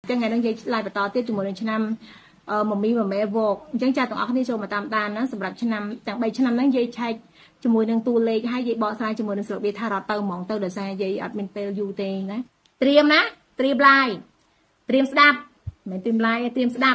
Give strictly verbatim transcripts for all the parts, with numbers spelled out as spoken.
จังไงต้องลายไปต่อติดจมูกในชั้นเออมันมีมันแม่โวกจังจ่าต้องเอาที่โชว์มาตามตานะสำหรับชั้นแต่ใบชั้นนั้นยัยใช้จมูกหนึ่งตัวเล็กให้ยัยบอสายจมูกหนึ่งสำหรับวิธาราเติมมองเติมเดือดใส่ยัยอัดเป็นเปลยูเตงนะเตรียมนะเตรียมลายเตรียมสดับไม่เตรียมลายเตรียมสดับ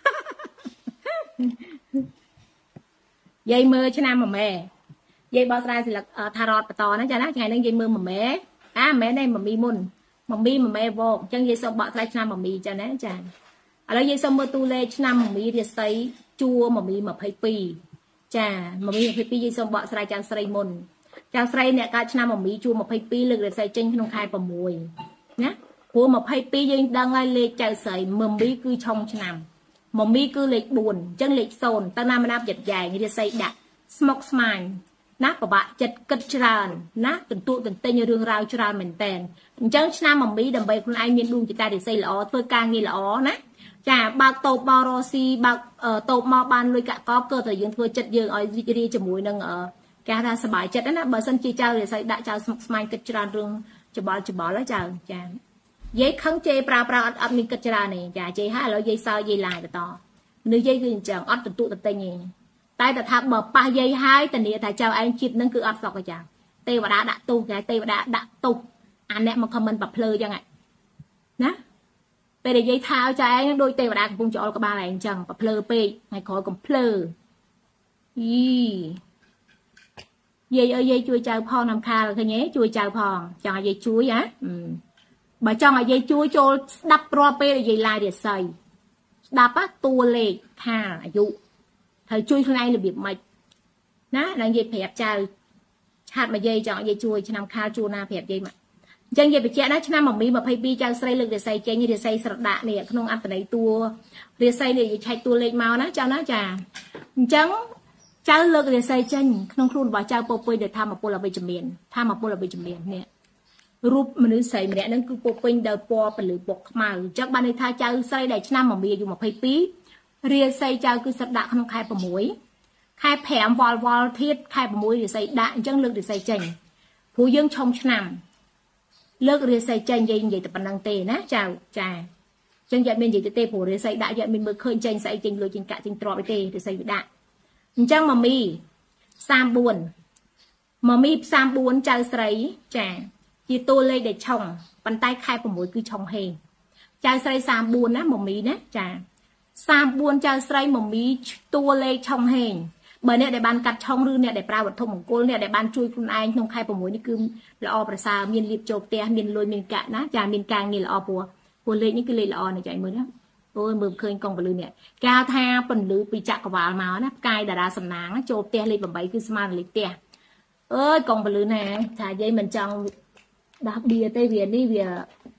ยัยมือชั้นมันแม่ยัยบอสายสิละทารอดไปต่อนะจ๊ะนะไงนั่งยัยมือมันแม่อ่ะแม่ได้มันมีมุนมันมีมันแม่โวกจังยัยส่งบอสายชั้นมันมีจ๊ะนะจ๊ะแล้วยัยส่งมือตัวเล็กชั้นมันมีเดียใส่จัวมันมีมาไพ่ปีจ้ามันมีไพ่ปียัยส่งบอสายจังใส่มุนจังใส่เนี่ยการชั้นมันมีจัวมาไพ่ปีเลยเดียใส่จังขนมไข่ประมวยนะหัวมาไพ่ปียัยดังไงเล็กใจใส่มันมีคือช่องชั้นมันมีคือเล็กบุญจังเล็กโซนตั้งนานมันนับหยัดใหญ่เดียใส่ดักสมอกสมายนะปะบะจัดกัดจรานนะตื่นตัวตื่นเต้นในเรื่องราวจรานเหมือนแต่จังชนะมันมีดับเบิลคุณไอเมียนดวงจิตใจเดียใส่หล่อเพื่อการเงินหล่อนะจ้าบางโตบอรอซีบางเอ่อโตมอบานเลยกะก็เกิดแต่ยังเพื่อจัดยืงเอาวิจารณ์จมูกนึงเออแกทาสบายจัดนั่นนะเบอร์สันจีเจ้าเดียใส่ด่าเจ้าสมสมัยกัดจรานเรื่องจะบอลจะบอลแล้วจ้าจ้าเย้ขังเจปลาปลาอัดมีกัดจรานนี่จ้าเจห้าแล้วเย้ซาวเย้ลายไปต่อเนื้อเย้คือจังอัดตื่นตัวตื่นเต้นนี่แต่แต่ถ้าบอกปลาเย้ให้แต่เนี่ยแต่เจ้าไอ้จิตนั่นคืออัดสอกจ้าเตวดาด่าตุกไงเตวดาด่าตุกอันเนี้ยมันคอมเมนต์แบบเพลย์ยังไงนะไปเดี๋ยวยัยเท้าใจโดยเตวดากับปุงจอลกับบาอะไรจังแบบเพลย์ไปไงขอกับเพลย์ยี่ยัยเอ้ยยัยช่วยเจ้าพอนำคาเลยเนี้ยช่วยเจ้าพองจังยัยช่วยอะอืมบ่จังยัยช่วยโจดับรอไปเลยยัยลายเดี๋ยวใส่ดับปะตัวเล็กค่ะอายุเธอช่วยข้างในหรือบีบไม่นะนางยัยแผลเจ้าชาติมาเย่จังยัยช่วยฉันนำข้าวจูนาเพียบเย่มาจังยัยไปเจ้านะฉันนำหม่อมมีมาพายปีจังใส่เลือกเดี๋ยวใส่เจงยี่เดี๋ยวใส่สระดาเนี่ยขนมอันแต่ไหนตัวเดี๋ยวใส่เนี่ยใช้ตัวเล็กมานะเจ้านะจ่าจังเจ้าเลือกเดี๋ยวใส่เจงขนมครูบอกเจ้าโปรยเดี๋ยวทำมาโปรเราไปจำเมียนทำมาโปรเราไปจำเมียนเนี่ยรูปมันนึกใส่เนี่ยนั่นคือโปรยเดี๋ยวปอเป็นหรือปกมาจักบ้านในท่าเจ้าใส่ได้ฉันนำหม่อมมีอยู่มาพายปีเรียใส่เจ้าคือสระดาขนมไข่ปมวยใครแผงวอลวอลทิศใครประมวยหรือใส่ด่างจังเลือกหรือใส่เจงผู้ยังชมชนำเลือกหรือใส่เจงยังใหญ่แต่ปันนังเตนะเจ้าจ่าจังใหญ่เป็นใหญ่แต่เตผู้หรือใส่ด่างใหญ่เป็นมือเคยเจงใส่เจงเลยเจงกะเจงตรอไปเตหรือใส่ด่างจังมามีสามบุญมามีสามบุญเจ้าใส่จ่าจีตัวเลยเด็ดช่องปันใต้ใครประมวยคือช่องเฮงเจ้าใส่สามบุญนะมามีนะจ่าสามบุญเจ้าใส่มามีตัวเลยช่องเฮงเบอร์เนี่ยได้บานกัดช่องรื้อเนี่ยได้ปลาวัดทงของโกลเนี่ยได้บานช่วยคุณไอ้นงไข่ประมวยนี่คือละออประสามีนรีบโจกเตะมีนลอยมีนกะนะจามีนกลางนี่ละออปัวปัวเลยนี่คือเลยละออในใจมือนะโอ้ยมือเคยกองไปเลยเนี่ยกาทาปนหรือปีจักรวาลมานะกายดาราสำนักโจกเตะเลยแบบใบคือสมาร์ทเลยเตะเอ้ยกองไปเลยนะถ่ายยัยมันจังดักเบียเตะเบียนี่เบีย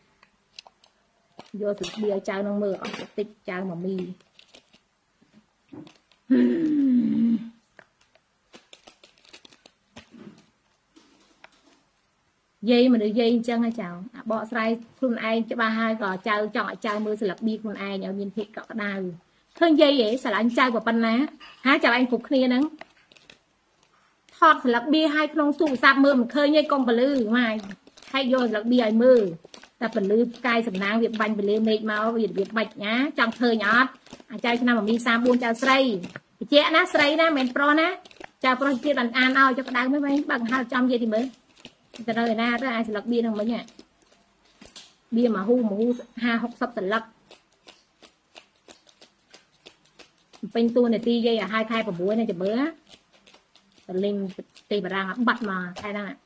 โยสุดเบียเจ้าน้องมือออกติดเจ้าหมอมียัยมันยัยจังให้เจ้าบ่อใส่คุณไอจะมาให้ก่อเจ้าจ่อเจ้ามือสลับบีคุณไอเนี่ยมีนผิดก็ได้เพิ่งยัยเอ๋สลับเจ้าแบบปันนะหาเจ้าไอ้ขุกเคลียนั้นทอดสลับบีให้ขนมสูบซับมือมันเคยยัยกองปลือมาให้โยสลับบีไอ้มือแต่ปลือกายสำนักเวียบบันไปเลยเมฆมาเวียบเวียบบัดนะจังเคยยอดเจ้าชนะมันมีสามบุญเจ้าใส่เจ๊นะใส่นะเหม็นโปรนะเจ้าโปรเจี๊ยบอ่านเอาจะกระดังไม่ไหมบางห้าจำเยอะดีมั้ยจะเลยนะถ้าไอ้สลักเบียร์ทำไมเนี่ยเบียร์มาหูมาหูห้าหกสับสลักเป็นตัวเนี่ยตีเย่อะhai khai của bố nàyจะเบื่อแต่ลิงตีบรังบัดมาใครนั่นอ่ะ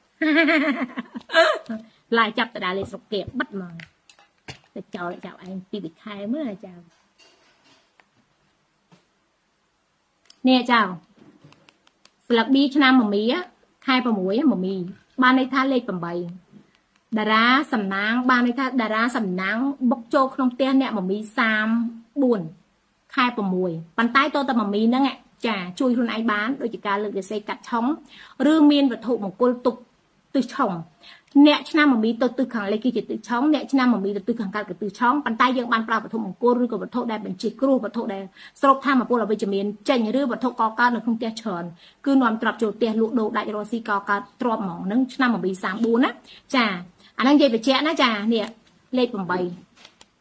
ลายจับแต่ดาเลยสกเก็บบัดมาแต่เจ้าเจ้าไอ้ตีบิดใครเมื่อเจ้าเนี่ยเจ้าสลักบีชนะหม่อมีอ่ะใครประมวยหม่อมีบ้านในท่าเล็กประใบดาราสำนักบ้านในท่าดาราสำนักบกโจกนองเตี้ยเนี่ยหม่อมีสามบุญใครประมวยปันใต้โตแต่หม่อมีนั่งไงจ่าช่วยคนไอ้บ้านโดยการเลือกเสกกัดช่องเรื่องเมียนวัตถุมงคลตุกตือช่องเนี่ยชนะมันมีตัวตือขังเลยกี่จิตตือช่องเนี่ยชนะมันมีตัวตือขังการกับตือช่องปันใต้ยังบ้านปลาวัตถุมงคลหรือกับวัตถุใดเป็นจิตครูวัตถุใดสรุปท่ามาพวกเราไปจะเมียนเจนหรือวัตถุกอการหรือคงเตี้ยเฉินคือนวมตรับโจเตี้ยลูกโดได้โรซีกอการตรวจหมองนั่งชนะมันมีสามบูนะจ่าอันนั้นยัยไปแจ้นะจ่าเนี่ยเลขผมใบ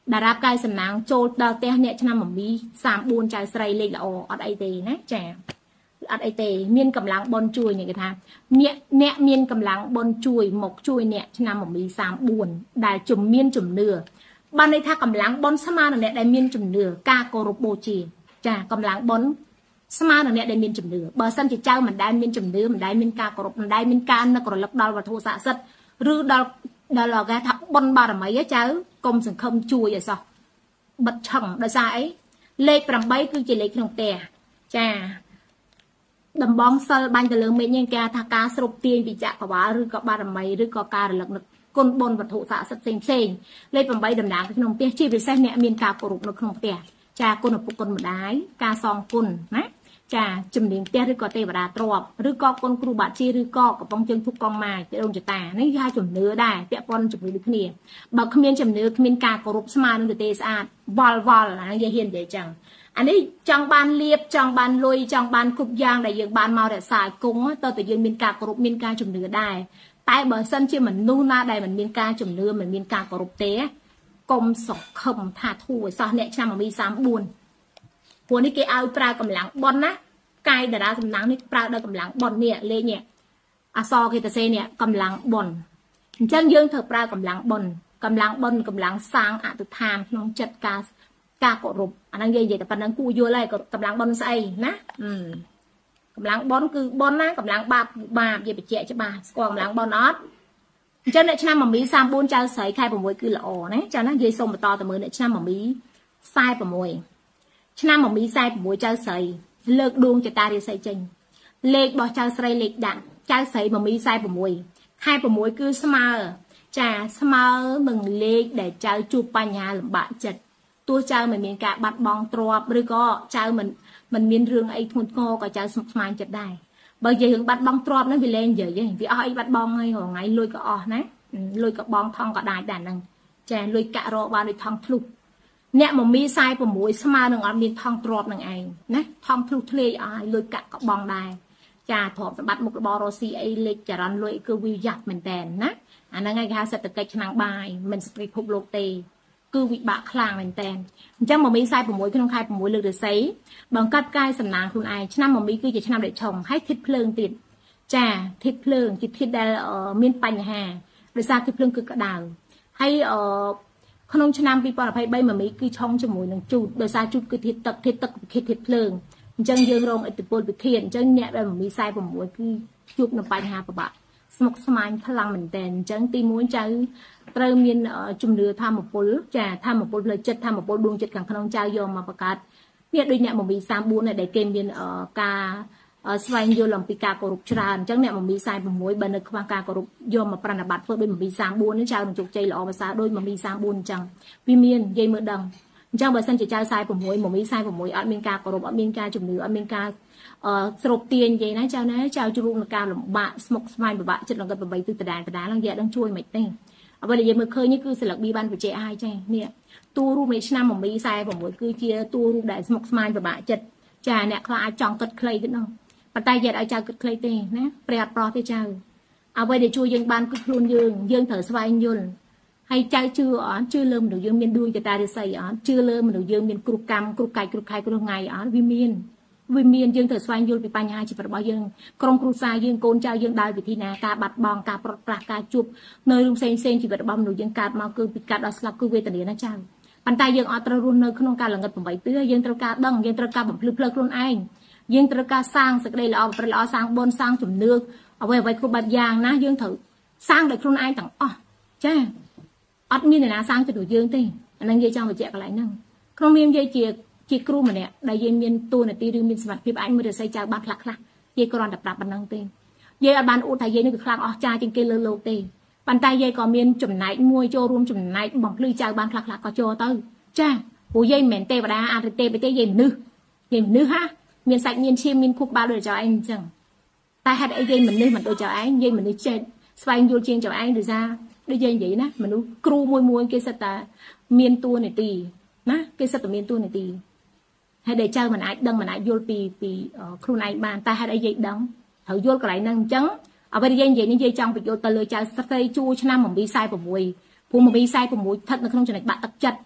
តារាបកាយសំណាងចូលដល់ផ្ទះអ្នកឆ្នាំមមីសាមបួនចៅស្រីលេខល្អអត់អីទេណាចាអត់អីទេមានកម្លាំងបនជួយនេះគេថាអ្នកអ្នកមានកម្លាំងបនជួយមកជួយអ្នកឆ្នាំមមីសាមបួនដែលជំមានជំនឿបានន័យថាកម្លាំងបនស្មើនឹងអ្នកដែលមានជំនឿការគោរពបូជាចាកម្លាំងបនស្មើនឹងអ្នកដែលមានជំនឿបើសិនជាចៅមិនដែលមានជំនឿមិនដែលមានការគោរពមិនដែលមានការនឹករលឹកដល់វត្ថុស័ក្តិសិទ្ធិឬដល់ដល់គេថាបនបារមីចៅកុំសង្ឃឹមជួយឲ្យសោះបិទឆឹងដោយសារអីលេខប្រាំបីគឺជាលេខក្នុងផ្ទះចាដំបងសិលបាញ់ទៅលើមេឃនេះគេថាការស្រូបទាញពីចក្រវាលឬក៏បារមីឬក៏ការរលឹកនឹកគុណបុណ្យវត្ថុស័ក្តិសិទ្ធិផ្សេងផ្សេងលេខប្រាំបីតំណាងទៅក្នុងផ្ទះជាពិសេសអ្នកមានការគោរពនៅក្នុងផ្ទះចាគុណឪពុកគុណម្ដាយការសងគុណណាចាជំនាញផ្ទះឬក៏ទេវតាទ្របឬក៏គុណគ្រូបាក់ជីឬក៏កំប៉ុងជើងធុកកងម៉ាយដូនចតានេះគេហៅជំនឿដែរពាក់ព័ន្ធជំនឿដូចគ្នាបើគ្មានជំនឿគ្មានការគោរពស្មើនឹងទេស្អាតវល់វល់អានេះយើងហ៊ាននិយាយចឹងអានេះចង់បានលៀបចង់បានលុយចង់បានគ្រប់យ៉ាងដែលយើងបានមករក្សាឲ្យគង់តើតើយើងមានការគោរពមានការជំនឿដែរតែបើសិនជាមនុស្សណាដែលមិនមានការជំនឿមិនមានការគោរពទេកុំសង្ឃឹមថាធូរឲ្យសោះអ្នកឆ្នាំមីសាមបួនព្រោះនេះគេឲ្យប្រើកម្លាំងបនណាកាយតារាសំណាងនេះប្រើដល់កម្លាំងបននេះលេខនេះអសគេទៅសេនេះកម្លាំងបនអញ្ចឹងយើងត្រូវប្រើកម្លាំងបនកម្លាំងបនកម្លាំងសាងអតិថានក្នុងចិត្តការការគោរពអាហ្នឹងនិយាយតែប៉ុណ្្នឹងគួរយល់ហើយកម្លាំងបនស្អីណាកម្លាំងបនគឺបនណាកម្លាំងបាបបាបនិយាយបញ្ជាក់ច្បាស់ស្គាល់កម្លាំងបនអត់អញ្ចឹងអ្នកឆ្នាំមមីសាមបួនចៅស្រីខែប្រាំមួយគឺល្អណាចាណានិយាយសូមបន្តទៅមើលអ្នកឆ្នាំមមីខ្សែប្រាំមួយឆ្នាំមមីខ្សែប្រាំមួយចៅស្រីលើកដួងចតារាសីចេញលេខរបស់ចៅស្រីលេខដាក់ចៅស្រីមមីខ្សែប្រាំមួយខែប្រាំមួយគឺស្មើចាស្មើនឹងលេខដែលចៅជួបបញ្ហាលំបាកចិត្តទោះចៅមិនមានការបាត់បង់ទ្រព្យឬក៏ចៅមិនមិនមានរឿងអីធ្ងន់ធ្ងរក៏ចៅស្មុគស្មាញចិត្តដែរបើនិយាយរឿងបាត់បង់ទ្រព្យហ្នឹងវាលែងនិយាយវាអស់អីបាត់បង់ហើយរងៃលុយក៏អស់ណាលុយក៏បងថងក៏ដាច់ដែរហ្នឹងចាលុយកាក់រកបានដូចថងធ្លុះអ្នកមមីខ្សែប្រាំមួយស្មើនឹងអត់មានថងទ្រព្យនឹងឯងណាថងធ្លុះធ្លាយអស់ហើយលុយកាក់ក៏បងដែរចាទ្រព្យសម្បត្តិមុខរបររស់ស៊ីអីលេខចរន្តលុយគឺវាយ៉ាប់មែនតើណាអាហ្នឹងឯងគេហៅសេដ្ឋកិច្ចឆ្នាំងបាយមិនស្រីភពលោកទេគឺវិបាកខ្លាំងមែនតើអញ្ចឹងមមីខ្សែប្រាំមួយក្នុងខែប្រាំមួយលើករាសីបង្កាត់កាយសំណាងខ្លួនឯងឆ្នាំមមីគឺជាឆ្នាំដែលឆុងហើយធាតុភ្លើងទៀតចាធាតុភ្លើងជាធាតុដែលមានបញ្ហាដោយសារធាតុភ្លើងគឺក្តៅហើយអឺក្នុងឆ្នាំពីរពាន់ยี่สิบสามមមីគឺឆុងជាមួយនឹងជូតដោយសារជូតគឺធាតុទឹកធាតុទឹកគឺធាតុភ្លើងអញ្ចឹងយើងរងឥទ្ធិពលពីធាតុអញ្ចឹងអ្នកដែលមមីខ្សែប្រាំមួយគឺជួបនឹងបញ្ហាពិបាកស្មុគស្មាញខ្លាំងមែនតើអញ្ចឹងទីមួយចៅត្រូវមានជំនឿធម្មពលចាធម្មពលផ្លូវចិត្តធម្មពលដួងចិត្តខាងក្នុងចៅយកមកបង្កើតនេះដូចអ្នកមមីសាមបួនដែលគេមានការស្វែងយល់អំពីការគោរពច្រើនអញ្ចឹងអ្នកមមីខ្សែប្រាំមួយបើនៅខ្វះការគោរពយកមកប្រណិប័តធ្វើដូចមមីសាមបួននេះចៅនឹងជោគជ័យល្អភាសាដូចមមីសាមបួនអញ្ចឹងវាមាននិយាយមើលដឹងអញ្ចឹងបើសិនជាចៅខ្សែប្រាំមួយមមីខ្សែប្រាំមួយអត់មានការគោរពអត់មានការជំនឿអត់មានការស្រូបទាញនិយាយណាចៅណាចៅជួបនឹងការលំបាកស្មុគស្មាញពិបាកចិត្តនឹងគាត់ប្របីទិសដដែលដដែលហ្នឹងនិយាយដឹងជួយមិនទេអ្វីដែលយើងមើលឃើញនេះគឺសិលឹកប៊ីបានបញ្ជាក់ឲ្យចានេះតួរូបនៃឆ្នាំមមីខ្សែប្រាំមួយគឺជាតួរូបដែលស្មុគស្មាញពិបាកចិត្តចាអ្នកខ្លះអាចចង់គិតខ្លីទៅនោះប៉ុន្តែយកឲ្យចៅគិតខ្លីទេណាព្រះអត់ប្រោះទេចៅអ្វីដែលជួយយើងបានគឺខ្លួនយើងយើងត្រូវស្វែងយល់ហើយចៅជឿអត់ជឿលើមនុស្សយើងមានដួងចតារាសីអត់ជឿលើមនុស្សយើងមានគ្រោះកម្មគ្រោះកាយគ្រោះខែគ្រោះថ្ងៃអត់វាមានវាមានយើងត្រូវស្វែងយល់ពីបញ្ហាជីវិតរបស់យើងក្រុមគ្រួសារយើងកូនចៅយើងដើរវិធីណាការបាត់បង់ការប្រត់ប្រាស់ការជួបនៅរឿងផ្សេងផ្សេងជីវិតរបស់មនុស្សយើងកើតមកគឺពីកាត់ដល់ស្លាប់គឺវេទនាណាចៅប៉ុន្តែយើងអត់ត្រូវរស់នៅក្នុងការល្ងិតប្របីទិសយើងត្រូវការដឹងយើងត្រូវការបំភ្លឺផ្លូវខ្លួនឯងយើងត្រូវការសាងសេចក្តីល្អប្រព្រឹត្តល្អសាងបុណ្យសាងជំនឿអ្វីអ្វីគ្រប់បែបយ៉ាងណាយើងត្រូវសាងដោយខ្លួនឯងទាំងអស់ចាអត់មានអ្នកណាសាងទៅយើងទេអានឹងនិយាយចង់បញ្ជាក់កន្លែងហ្នឹងក្នុងនាមនិយាយជាជាគ្រូម្នាក់ដែលយើងមានតួនាទីឬមានសមត្ថភាពអាចមើលរស័យចៅបានខ្លះខ្លះយាយគ្រាន់តែប្រាប់ប៉ុណ្ណឹងទេយាយអត់បានអួតថាយាយនេះគឺខ្លាំងអស្ចារ្យជាងគេលើលោកទេប៉ុន្តែយាយក៏មានចំណែកមួយចូលរួមចំណែកបំភ្លឺចៅបានខ្លះខ្លះក៏ចូលទៅចាព្រោះយាយមិនមែនទេវតាអរិទេពទេយាយមនុស្សយាយមនុស្សហាមានសាច់មានឈាមមានខួរក្បាលដូចចៅឯងអញ្ចឹងតែហេតុអីយាយមនុស្សមិនដូចចៅឯងយាយមនុស្សចេះស្វែងយល់ជាងចៅឯងដោយសារដូចយាយនិយាយណាមនុស្សគ្រូមួយមួយគេសិតតែមានតួនាទីណាគេសិតតែមានតួនាទីហើយដែលចៅមិនអាចដឹងមិនអាចយល់ពីពីខ្លួនឯងបានតែហេតុអីយាយដឹងត្រូវយល់កន្លែងហ្នឹងអញ្ចឹងអ្វីដែលយាយនិយាយនេះយាយចង់បញ្យល់ទៅលើចៅស្រីជួឆ្នាំមមីខ្សែប្រាំមួយព្រោះមមីខ្សែប្រាំមួយស្ថិតនៅក្នុងចំណុចបាក់ទឹកចិត្ត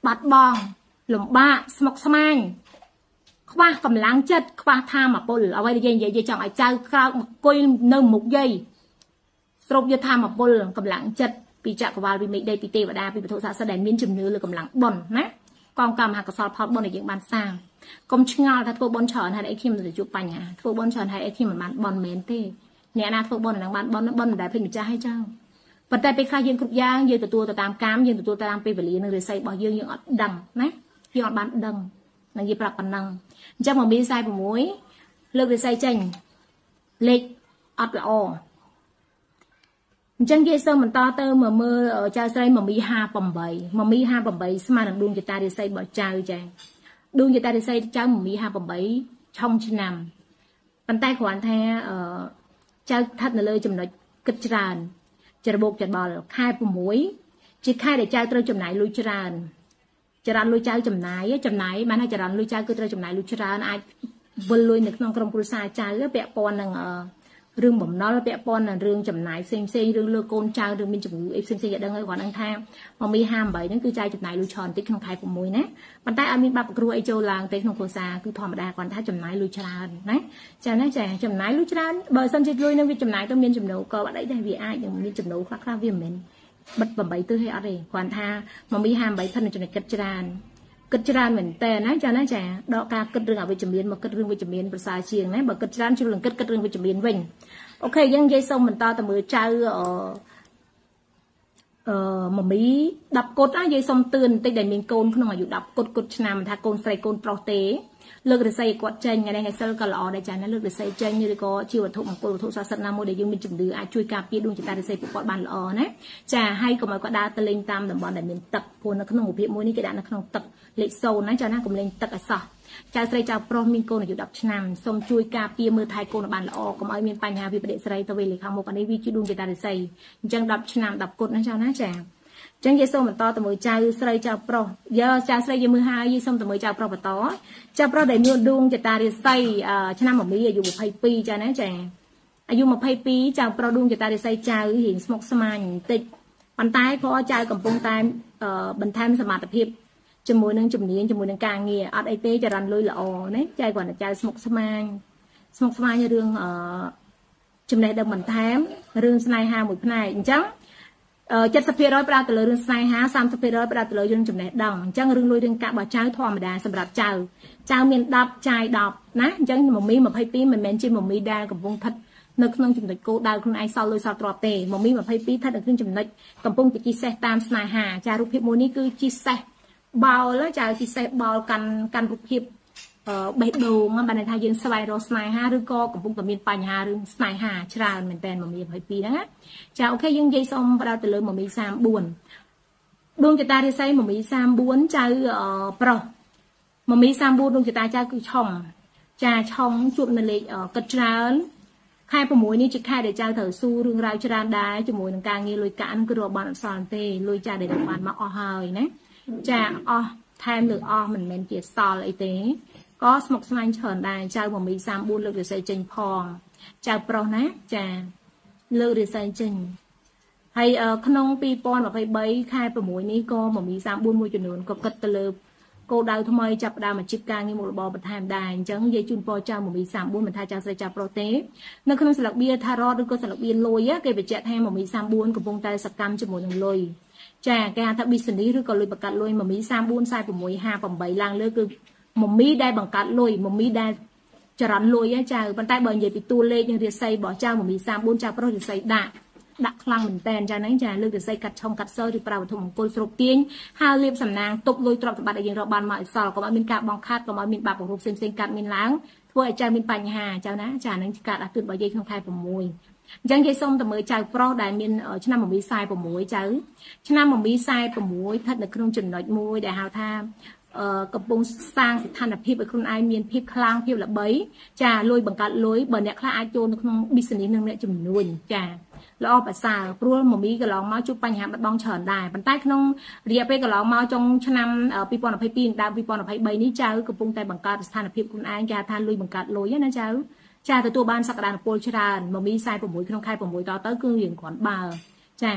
បាត់បង់លំបាកស្មុគស្មាញខ្វះកម្លាំងចិត្តខ្វះធម៌ពលអ្វីដែលយើងនិយាយចង់ឲ្យចៅក្រោកអង្គុយនៅមុខយាយស្រូបយកធម៌ពលកម្លាំងចិត្តពីចក្រវាលពីមេឃដីពីទេវតាពីវត្ថុស័ក្តិសិទ្ធិដែលមានជំនឿលើកម្លាំងបុណ្យណាកងកម្មមហាកុសលផលបុណ្យដែលយើងបានសាងកុំឆ្ងល់ថាធ្វើបុណ្យច្រើនហើយអីខ្ញុំទៅជួបបញ្ហាធ្វើបុណ្យច្រើនហើយអីខ្ញុំមិនបានបុណ្យមែនទេអ្នកណាធ្វើបុណ្យនឹងបានបុណ្យបុណ្យមិនដែលភ្លេចម្ចាស់ឲ្យចៅប៉ុន្តែពេលខ្លះយើងគ្រប់យ៉ាងយើងទទួលទៅតាមកម្មយើងទទួលតាមពេលវេលានិងរិស័យរបស់យើងយើងអត់ដឹងណាយើងអត់បានដឹងនឹងនិយាយប្រាប់ប៉ុណ្ណឹងអញ្ចឹងមកមានខ្សែ៦លើករិស័យចេញលេខអត់ល្អអញ្ចឹងគេសូមបន្តទៅមកមើលចៅស្រីមមីហាប្រាំបីមមីហាប្រាំបីស្មើនឹងដួងចតារិស័យរបស់ចៅចាដួងចតារិស័យចៅមមីហាប្រាំបីឆុងឆ្នាំប៉ុន្តែគ្រាន់ថាចៅស្ថិតនៅលើចំណុចគិតច្រើនចរបោកចរបល់ខែ៦ជាខែដែលចៅត្រូវចំណាយលុយច្រើនចរន្តលុយចៅចំណាយចំណាយបានថាចរន្តលុយចៅគឺត្រូវចំណាយលុយច្រើនអាចវិលលុយនៅក្នុងក្រុមគ្រួសារចៅពាក់ព័ន្ធនឹងរឿងបំណុលពាក់ព័ន្ធនឹងរឿងចំណាយផ្សេងផ្សេងរឿងលើកូនចៅរឿងមានជំងឺអីផ្សេងផ្សេងយ៉ាងដឹងហើយគាត់នឹងថាមកមីហាប្រាំបីហ្នឹងគឺចៅចំណាយលុយច្រើនតិចក្នុងខែ៦ណាប៉ុន្តែអត់មានបាបព្រោះអីចូលឡើងទេក្នុងគ្រួសារគឺធម្មតាគាត់ថាចំណាយលុយច្រើនណាចាណាចាចំណាយលុយច្រើនបើសិនជាលុយនឹងវាចំណាយទៅមានចំណូលក៏អត់អីដែរវាអាចនឹងមានចំណូលខ្លះខ្លះវាមិនមែនបិទប្រាំបីទិសឲ្យអត់ទេគាត់ថាមកមីហាប្រាំបីធនចំណុចគិតច្រើនគិតច្រើនមែនតើណាចាណាចាដកការគិតរឿងអវិជ្ជមានមកគិតរឿងវិជ្ជមានប្រសើរជាងណាបើគិតច្រើនជួយនឹងគិតគិតរឿងវិជ្ជមានវិញអូខេយើងនិយាយសូមបន្តទៅមើលចៅអឺអឺមមីដប់កុដណានិយាយសូមទឿនបន្តិចដែលមានកូនក្នុងអាយុដប់កុដកុដឆ្នាំថាកូនស្រីកូនប្រុសទេលើករិស័យគាត់ចេញថ្ងៃនេះថ្ងៃសិលក៏ល្អដែរចាណាលើករិស័យចេញឬក៏ជាវត្ថុមង្គលវត្ថុស័ក្តិសិទ្ធិណាមួយដែលយើងមានជំនឿអាចជួយការពារដួងចតារិស័យពួកគាត់បានល្អណាចាហើយកុំឲ្យគាត់ដើរទៅលេងតាមតំបន់ដែលមានទឹកព្រោះនៅក្នុងរូបភាពមួយនេះគេដាក់នៅក្នុងទឹកលេខសូន្យណាចាណាកុំលេងទឹកឲ្យសោះចៅស្រីចៅប្រុសមានកូនអាយុដប់ឆ្នាំសូមជួយការពារមើលថែកូនឲ្យបានល្អកុំឲ្យមានបញ្ហាវិបត្តិស្រីទៅវេលាខាងមុខអានេះវាជាដួងចតារិស័យអញ្ចឹងដប់ឆ្នាំដប់កុដណាចាណាចាអញ្ចឹងយើងសូមបន្តទៅមើលចៅស្រីចៅប្រុសយកចៅស្រីយើងមើលហើយយើងសូមទៅមើលចៅប្រុសបន្តចៅប្រុសដែលមានដួងចតារិស័យឆ្នាំមមីអាយុยี่สิบสองចាណាចាអាយុยี่สิบสองចៅប្រុសដួងចតារិស័យចៅរៀងស្មុគស្មាញបន្តិចប៉ុន្តែក៏ចៅកំពុងតែបន្ថែមសមត្ថភាពជាមួយនឹងជំនាញជាមួយនឹងការងារអត់អីទេចរន្តលុយល្អណាចៅគាត់ចៅស្មុគស្មាញស្មុគស្មាញរឿងអឺចំណេះដឹងបន្ថែមរឿងស្នេហាមួយផ្នែកអញ្ចឹងเจ็ดสิบเปอร์เซ็นต์ផ្ដោតទៅលើរឿងស្នេហាสามสิบเปอร์เซ็นต์ផ្ដោតទៅលើរឿងចំណេះដឹងអញ្ចឹងរឿងលុយរឿងកាក់របស់ចៅធម្មតាសម្រាប់ចៅចៅមានដប់ចាយដប់ណាអញ្ចឹងមមីยี่สิบสองមិនមែនជាមមីដែលកំពុងស្ថិតនៅក្នុងចំណុចគោលដៅខ្លួនឯងសល់លុយសល់ទ្រព្យទេមមីยี่สิบสองស្ថិតនៅក្នុងចំណុចកំពុងតែជិះសេះតាមស្នេហាចារូបភាពមួយនេះគឺជិះសេះបោលចៅជិះសេះបោលកាន់កាន់រូបភាពបេះដូងបានន័យថាយើងស្វែងរកស្នេហាឬក៏កំពុងតែមានបញ្ហារឿងស្នេហាច្រើនមែនតើមមីยี่สิบสองហ្នឹងណាចាអូខេយើងនិយាយសូមផ្ដោតទៅលើមមីสามสิบสี่ដួងចតារិស័យមមីสามสิบสี่ចៅប្រុសមមីสามสิบสี่ដួងចតាចៅគឺឆុងចាឆុងជួបនៅលេខកឹតច្រើនខែ៦នេះជាខែដែលចៅត្រូវស៊ូរឿងរ៉ាវច្រើនដែរជាមួយនឹងការងារលុយកាក់ហ្នឹងគឺរកបានអត់សល់ទេលុយចៅដែលរកបានមកអស់ហើយណាចាអស់ថែមលើអស់មិនមែនជាសល់អីទេក៏ស្មុគស្មាញច្រើនដែរចៅមមីสามสิบสี่លើករិស័យចេញផងចៅប្រុសណាចាលើករិស័យចេញហើយក្នុងยี่สิบยี่สิบสามខែ៦នេះក៏មមីสามสิบสี่មួយចំនួនក៏គិតទៅលើគោលដៅថ្មីចាប់ផ្ដើមអាជីពការងារមុខរបរបន្ថែមដែរអញ្ចឹងនិយាយជូនពរចៅមមីสามสิบสี่មិនថាចៅស្រីចៅប្រុសទេនៅក្នុងស្លឹកបៀថារ៉តឬក៏ស្លឹកបៀលុយគេបញ្ជាក់ថាមមីสามสิบสี่កំពុងតែសកម្មជាមួយនឹងលុយចាគេហៅថា business ឬក៏លុយបង្កាត់លុយមមីสามสิบสี่ สี่สิบหก ห้าสิบแปดឡើងលើគឺមមីដែលបង្កើតលុយមមីដែលចរន្តលុយចៅប៉ុន្តែបើនិយាយពីតួលេខនិងរាសីរបស់ចៅមមីสามสิบสี่ចៅប្រុសរាសីដាក់ដាក់ខ្លាំងមែនតើចាហ្នឹងចាលើករាសីកាត់ឆុងកាត់សើឬប្រើវត្ថុមង្គលស្រូបទាញហើយលាបសំណាងទប់លុយទ្រព្យសម្បត្តិដែលយើងរកបានមកឲ្យសល់កុំឲ្យមានការបងខាត់កុំឲ្យមានបាបប្រហូបផ្សេងៗកាត់មានឡើងធ្វើឲ្យចៅមានបញ្ហាចៅណាចាហ្នឹងការដាក់ទិនរបស់យាយក្នុងខែ6អញ្ចឹងយាយសូមទៅមើលចៅប្រុសដែលមានឆ្នាំមមីសែន៦ចៅឆ្នាំមមីសែន៦ស្ថិតនៅក្នុងចំណុចមួយដែលហៅថាកំពុងសាងស្ថានភាពឲ្យខ្លួនឯងមានភាពខ្លាំងភាពល្បីចាលុយបង្កើតលុយបើអ្នកខ្លះអាចចូលនៅក្នុង business នឹងអ្នកជំនួញចាល្អប្រសើរព្រោះមមីកន្លងមកជួបបញ្ហាបាត់បង់ច្រើនដែរប៉ុន្តែក្នុងរយៈពេលកន្លងមកចុងឆ្នាំยี่สิบยี่สิบสองដើមยี่สิบยี่สิบสามនេះចៅកំពុងតែបង្កើតស្ថានភាពខ្លួនឯងគេថាលុយបង្កើតលុយណាចៅចាទទួលបានសក្តានុពលច្រើនមមីសែន៦ក្នុងខែ6តទៅគឺរៀងគ្រាន់បើចា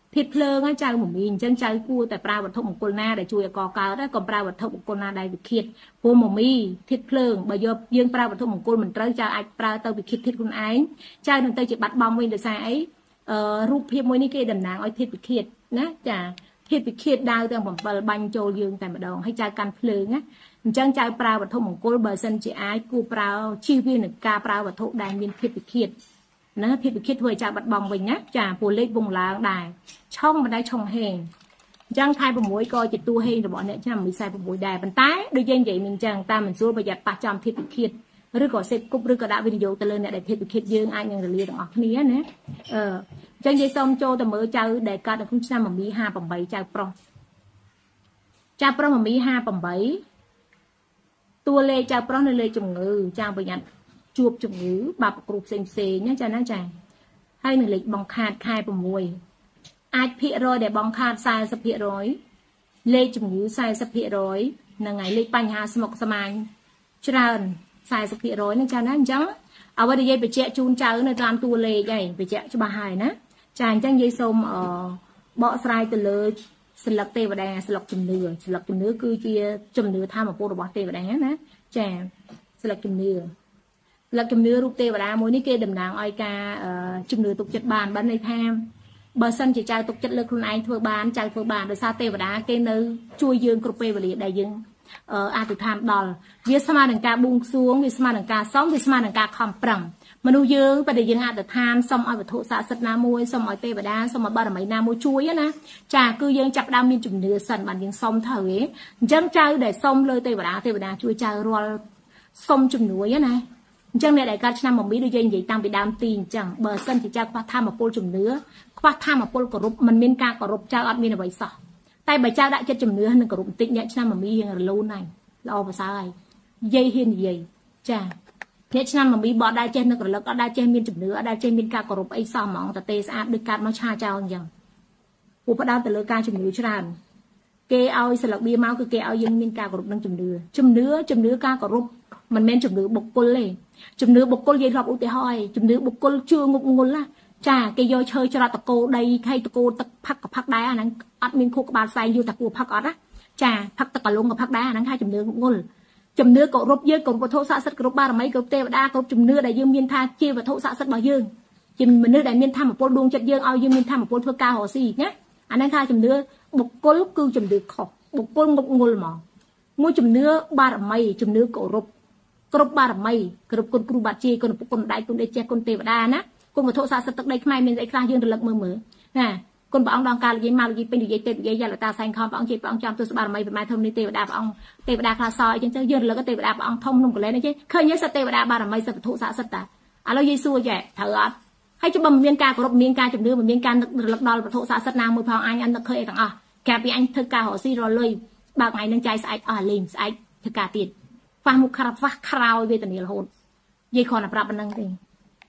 thiết phơ ngay chào một mình chân chào cua tại pra vật thụ một con na để chui cò cao đó còn pra vật thụ một con na đây bị khiết cua một mi thiết phơ bây giờ dương pra vật thụ một con mình tới chào ai pra tao bị khiết thiết con ấy chào đừng tới chỉ bắt bom mình được sai ấyรูปเพียบมวยนี่เกดำนางอ้อยเทปเขียดนะจ้ะเทปเขียดดาวเตียงผมบันโจยืงแต่มาดองให้ใจการเพลิงนะจังใจปลาวัตถุมงคลเบอร์เซนจีไอกูปลาชีวิตหนึ่งกาปลาวัตถุได้มีเทปเขียดนะเทปเขียดถวยจากบัดบองไปนะจ้ะปูเล็กวงล้างได้ช่องมันได้ช่องเฮงจังไทยผมมวยก็จะตัวเฮงแต่บอกเนี่ยจ้ะมีใส่ผมมวยได้บรรท้ายโดยยังใหญ่มันจังตามมันสู้ประหยัดปะจำเทปเขียดหรือก็เสร็จกุบหรือก็ได้วิดีโอแต่เลยเนี่ยได้เทปเขียดยืงไอ้ยังเรียนออกนี้นะเออจังยี่ส้มโจแต่เมื่อเจ้าได้การในคุณชนะมันมีห้าปั๊มใบเจ้าปรเจ้าปรมันมีห้าปั๊มใบตัวเลเจ้าปรในเลจงือเจ้าประหยัดจูบจงือบาปกรุบเซนเซเนี่ยจ้าน่าใจให้หนึ่งเลบังขาดคายปั๊มมวยอาจพิโรยได้บังขาดทรายสพิโรยเลจงือทรายสพิโรยนั่งไงเลปัญหาสมกสมานชราญทรายสพิโรยเนี่ยจ้าน่าจังเอาไว้เดี๋ยวไปเจาะจูนเจ้าในตามตัวเลใหญ่ไปเจาะจะบาหายนะจานจังยี่ส้มเอ่อเบาะสายตะเลยสลักเตวแดงสลักจุ่มเนื้อสลักจุ่มเนื้อคือเจียจุ่มเนื้อทำมาโปรดบอเตวแดงนะจานสลักจุ่มเนื้อสลักจุ่มเนื้อรูปเตวแดงมวยนี่เกดำนางอ้อยกาเอ่อจุ่มเนื้อตุกจัดบานบ้านในแทมเบอร์ซันจะใจตุกจัดเลือกคนไอ้ทั่วบ้านใจทั่วบ้านโดยซาเตวแดงเกนื้อช่วยยืนกรุเปวลีได้ยืนเอ่ออาตุธามดอลวิสมาหนังกาบุงซวงวิสมาหนังกาซ้อมวิสมาหนังกาคอมปรังมนุษย์ยืงประเดี๋ยวยังอาจจะทานสมอวัตถุศาสตร์น้ำมวยสมอเตบดาสมอบารมีน้ำมวยช่วยนะจากคือยังจับดาวมีจุดเนื้อสันบันยังสมเถอะจังใจได้สมเลยเตบดาเตบดาช่วยใจรัวสมจุดเนื้อนะจังในรายการชนะหม่อมมีโดยยังใหญ่ตามไปดามตีนจังเบอร์สันที่จะคว้าท่ามาโปลจุดเนื้อคว้าท่ามาโปลกรุบมันมีการกรุบเจ้าอัดมีในใบสอแต่ใบเจ้าได้จะจุดเนื้อหนึ่งกรุบติดเนี่ยชนะหม่อมมียังรู้ในเราภาษาอะไรเย่เห็นเย่จ้าเนี่ยฉะนั้นมันมีบอดได้เจนนึกแล้วก็ได้เจนมีจุดเนื้อได้เจนมีการกรบไอ้ซอมมองแต่เตสอาดึกการมาชาเจ้าอย่างผู้ประดาวแต่เลือการจุดเนื้อฉะนั้นเกเอาสลักเบียร์เมาคือเกเอายังมีการกรบนั่งจุดเนื้อจุดเนื้อจุดเนื้อการกรบมันแม่นจุดเนื้อบุกกลเลยจุดเนื้อบุกกลยัยรอบอุตหอยจุดเนื้อบุกกลเชื่องงงละจ้าเกยเชยจราตะโกได้ใครตะโกตะพักกับพักได้อันนั้นอัดมีคุกบาดใส่อยู่ตะกูพักอัดนะจ้าพักตะกะลงกับพักได้อันนั้นใครจุดเนื้องงจุ่มเนื้อกรบเยอะกรบวัตถุศาสตร์กรบบารมีกรบเทวดากรบจุ่มเนื้อได้ยืมเมียนทาเกี่ยววัตถุศาสตร์บ่ยืมจุ่มเนื้อได้เมียนทามาปนดวงจัดยืมเอายืมเมียนทามาปนเพื่อกาหอสีเนี่ยอันนั้นค่ะจุ่มเนื้อบุกกลคือจุ่มเนื้อขอบบุกกลงงลหมอมวยจุ่มเนื้อบารมีจุ่มเนื้อกรบกรบบารมีกรบคนครูบาจีคนปุกคนได้คนได้เจ้าคนเทวดานะคนวัตถุศาสตร์ตึกได้ขมายมีไอ้คลายืนระลึกมือมือน่ะคนบางดองการยิ่งมายิ่งเป็นยิ่งเต็มยิ่งใหญ่ละตาแสงคอมบางจีบางจอมตัวสบายไม่เป็นไม้ทำนิเทวดาบางเทวดาคลาซอยจนจะยืนแล้วก็เทวดาบางทอมนุ่มกันเลยนะเจ๊เคยยังสเทวดาบารมีสัพพุสาสตาอ่ะเราเยซูแย่เถอะให้จุบมันมีการกรบมีการจุดเนื้อมันมีการหลักดอลสัพพุสาสนามือพองอันอันเคยต่างอ่ะแกปีอันเธอกาหอซีรอเลยบางไงนึงใจสายอ่ะลิมสายเธอกาติดฟังมุขคาราฟักคราวเวทนีละโหดยี่คอนับรับมันนั่งเอง